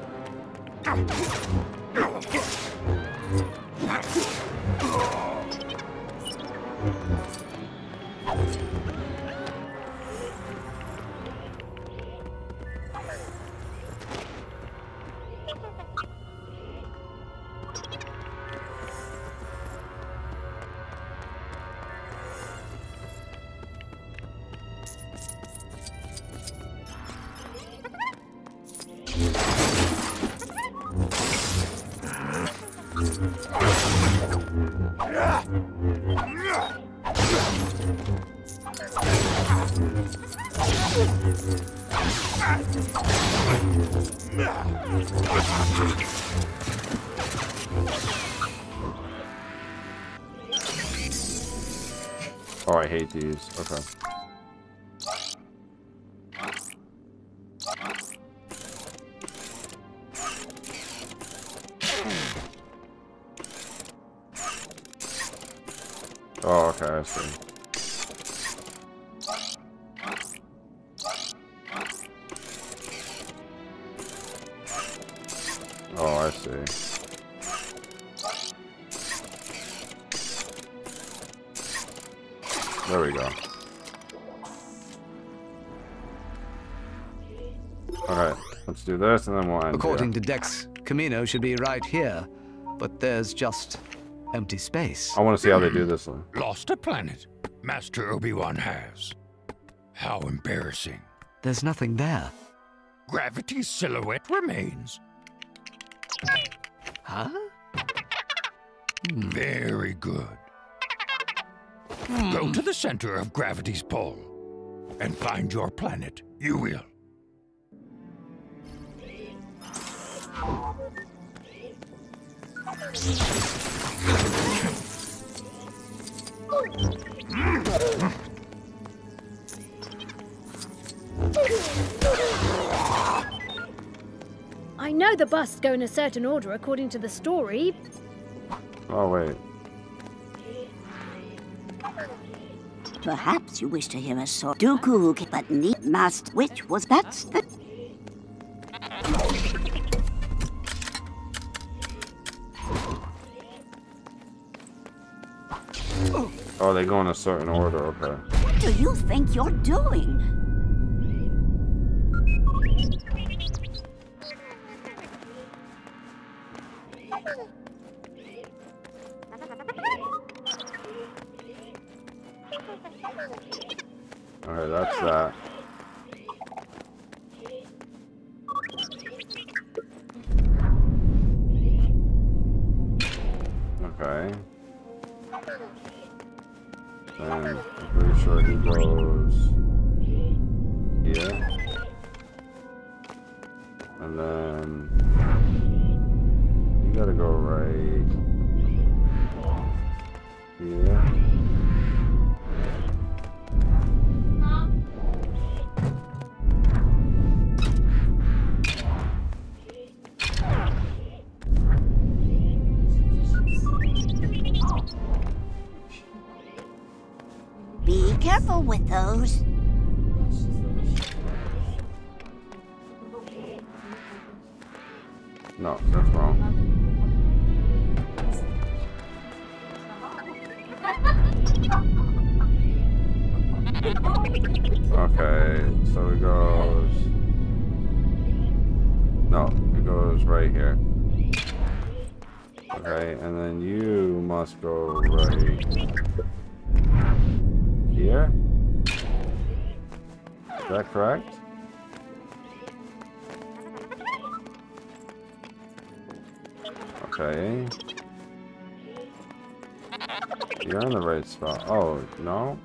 S4: Oh, I hate these. Okay. Oh, okay, I see. Oh, I see. There we go. Alright, let's do this and then we'll end
S13: According
S4: here.
S13: to Dex, Camino should be right here, but there's just empty space.
S4: I want to see how they do this one.
S12: Lost a planet. Master Obi-Wan has. How embarrassing.
S13: There's nothing there.
S12: Gravity's silhouette remains.
S13: Huh?
S12: Very good. Go to the center of gravity's pull and find your planet. You will.
S6: I know the busts go in a certain order according to the story.
S4: Oh, wait.
S14: Perhaps you wish to hear a sort Dooku, but need must. Which was that's the.
S4: Oh, they go in a certain order, okay.
S14: What do you think you're doing?
S4: Alright, that's that. Okay. And I'm pretty sure he goes here. And then you gotta go right here.
S14: Be careful with those.
S4: No, that's wrong. Okay, so it goes... No, it goes right here. Okay, and then you must go right here. Is that correct? Okay. You're in the right spot. Oh, no?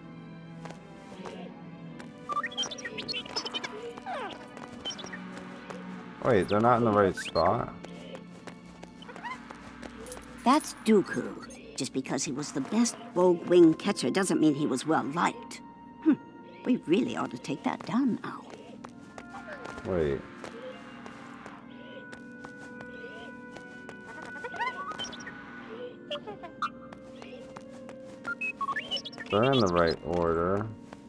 S4: Wait, they're not in the right spot?
S14: That's Dooku. Just because he was the best rogue wing catcher doesn't mean he was well liked. Hm. We really ought to take that down now.
S4: Wait. They're in the right order.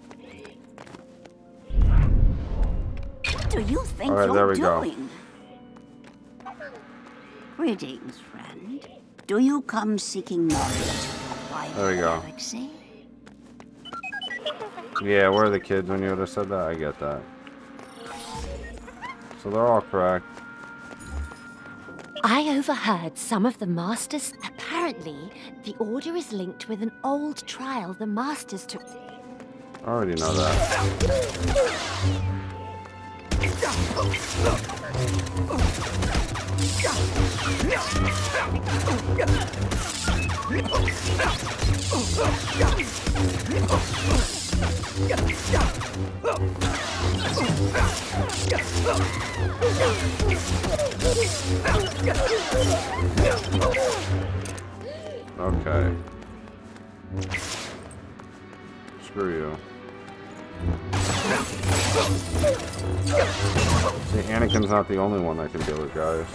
S14: What do you think
S4: All right,
S14: you're
S4: there we
S14: doing? Go. Greetings, friend. Do you come seeking knowledge of the wider
S4: There we go.
S14: galaxy?
S4: Yeah, where are the kids when you would have said that? I get that. So they're all correct.
S1: I overheard some of the Masters. Apparently, the Order is linked with an old trial the Masters took.
S4: I already know that. Okay. Screw you. See, Anakin's not the only one that can deal with guys.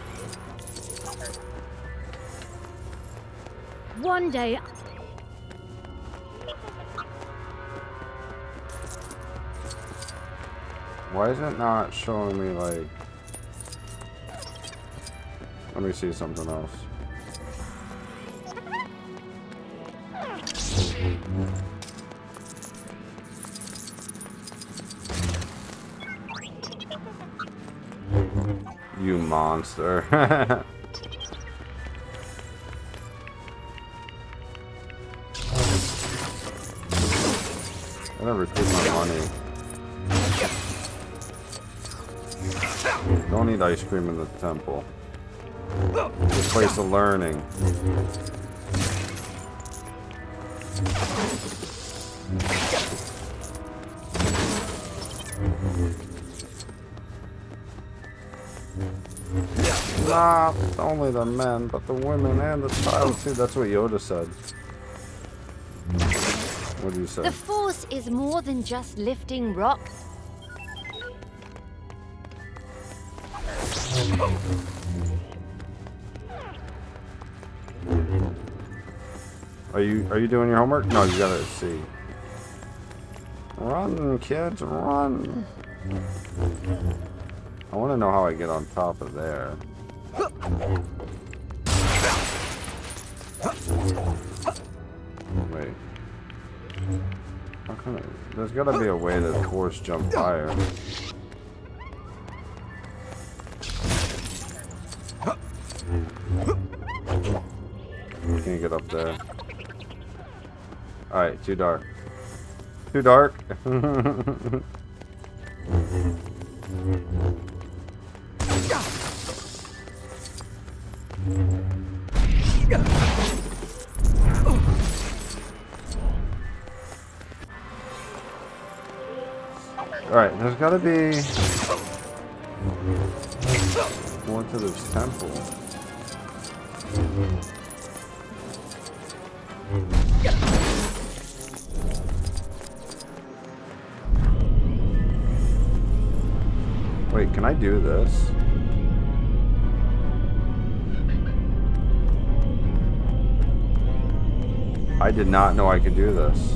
S6: One day.
S4: Why is it not showing me, like... Let me see something else. You monster. I never keep my money. Don't eat ice cream in the temple. It's a place of learning. Not only the men, but the women and the child too. That's what Yoda said. What did you say?
S1: The Force is more than just lifting rock.
S4: Are you are you doing your homework? No, you gotta see. Run, kids, run! I want to know how I get on top of there. Wait. How can I? There's gotta be a way to force jump higher. Can't get up there. Alright, too dark. Too dark. Alright, there's gotta be more to this temple. Wait, can I do this? I did not know I could do this.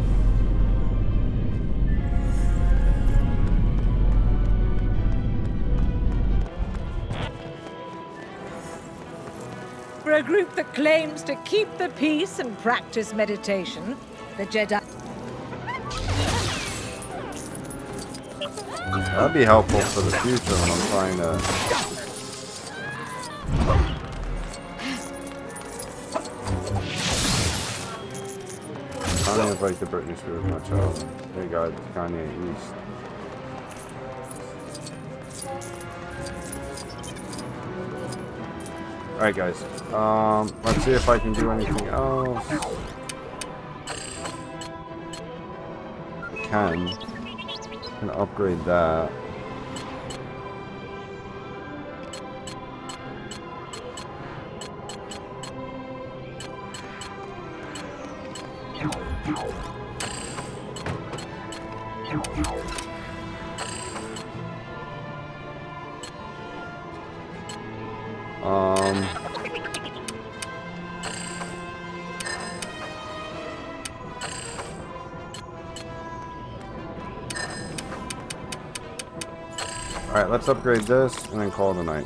S22: For a group that claims to keep the peace and practice meditation, the Jedi...
S4: That'd be helpful for the future when I'm trying to... Kanye invite the Britney Spears, my child. Hey God, Kanye East. Alright guys, um, let's see if I can do anything else. I can. I'm gonna upgrade that. Um, Alright, let's upgrade this and then call it a night.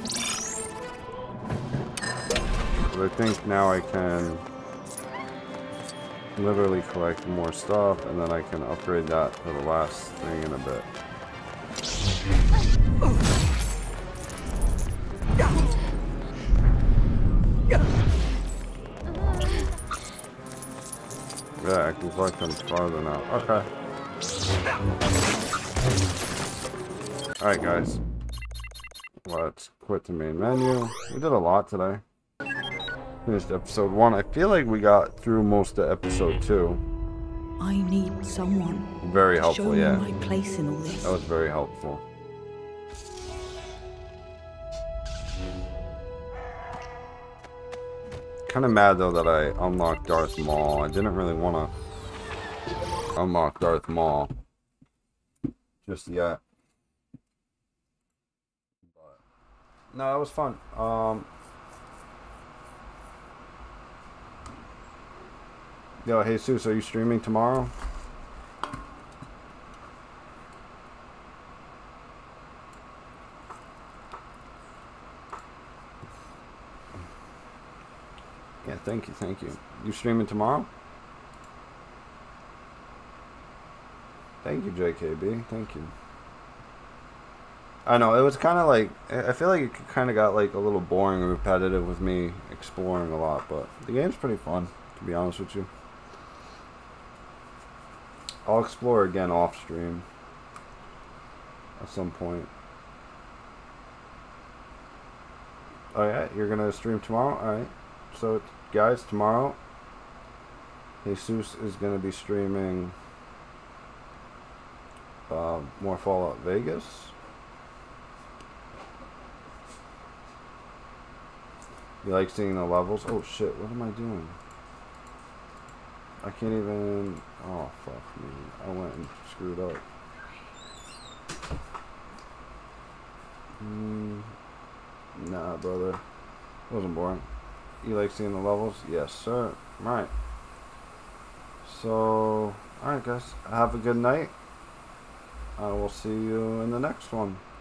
S4: I think now I can literally collect more stuff, and then I can upgrade that to the last thing in a bit. Yeah, I can collect them farther now. Okay. Alright, guys. Let's quit the main menu. We did a lot today. Finished episode one. I feel like we got through most of episode two.
S2: I need someone.
S4: Very
S2: to
S4: helpful,
S2: show
S4: yeah.
S2: me my place in all this.
S4: That was very helpful. Kind of mad though that I unlocked Darth Maul. I didn't really want to unlock Darth Maul just yet. But, no, it was fun. Um, yo, Jesus, are you streaming tomorrow? Yeah, thank you, thank you. You streaming tomorrow? Thank you, J K B. Thank you. I know, it was kind of like, I feel like it kind of got like a little boring and repetitive with me exploring a lot, but the game's pretty fun, to be honest with you. I'll explore again off stream at some point. Oh yeah, you're gonna stream tomorrow? Alright. So, guys, tomorrow, Jesus is going to be streaming uh, more Fallout Vegas. You like seeing the levels? Oh, shit, what am I doing? I can't even... Oh, fuck me. I went and screwed up. Mm, nah, brother. It wasn't boring. You like seeing the levels? Yes, sir. Right. So, alright guys. Have a good night. I will see you in the next one.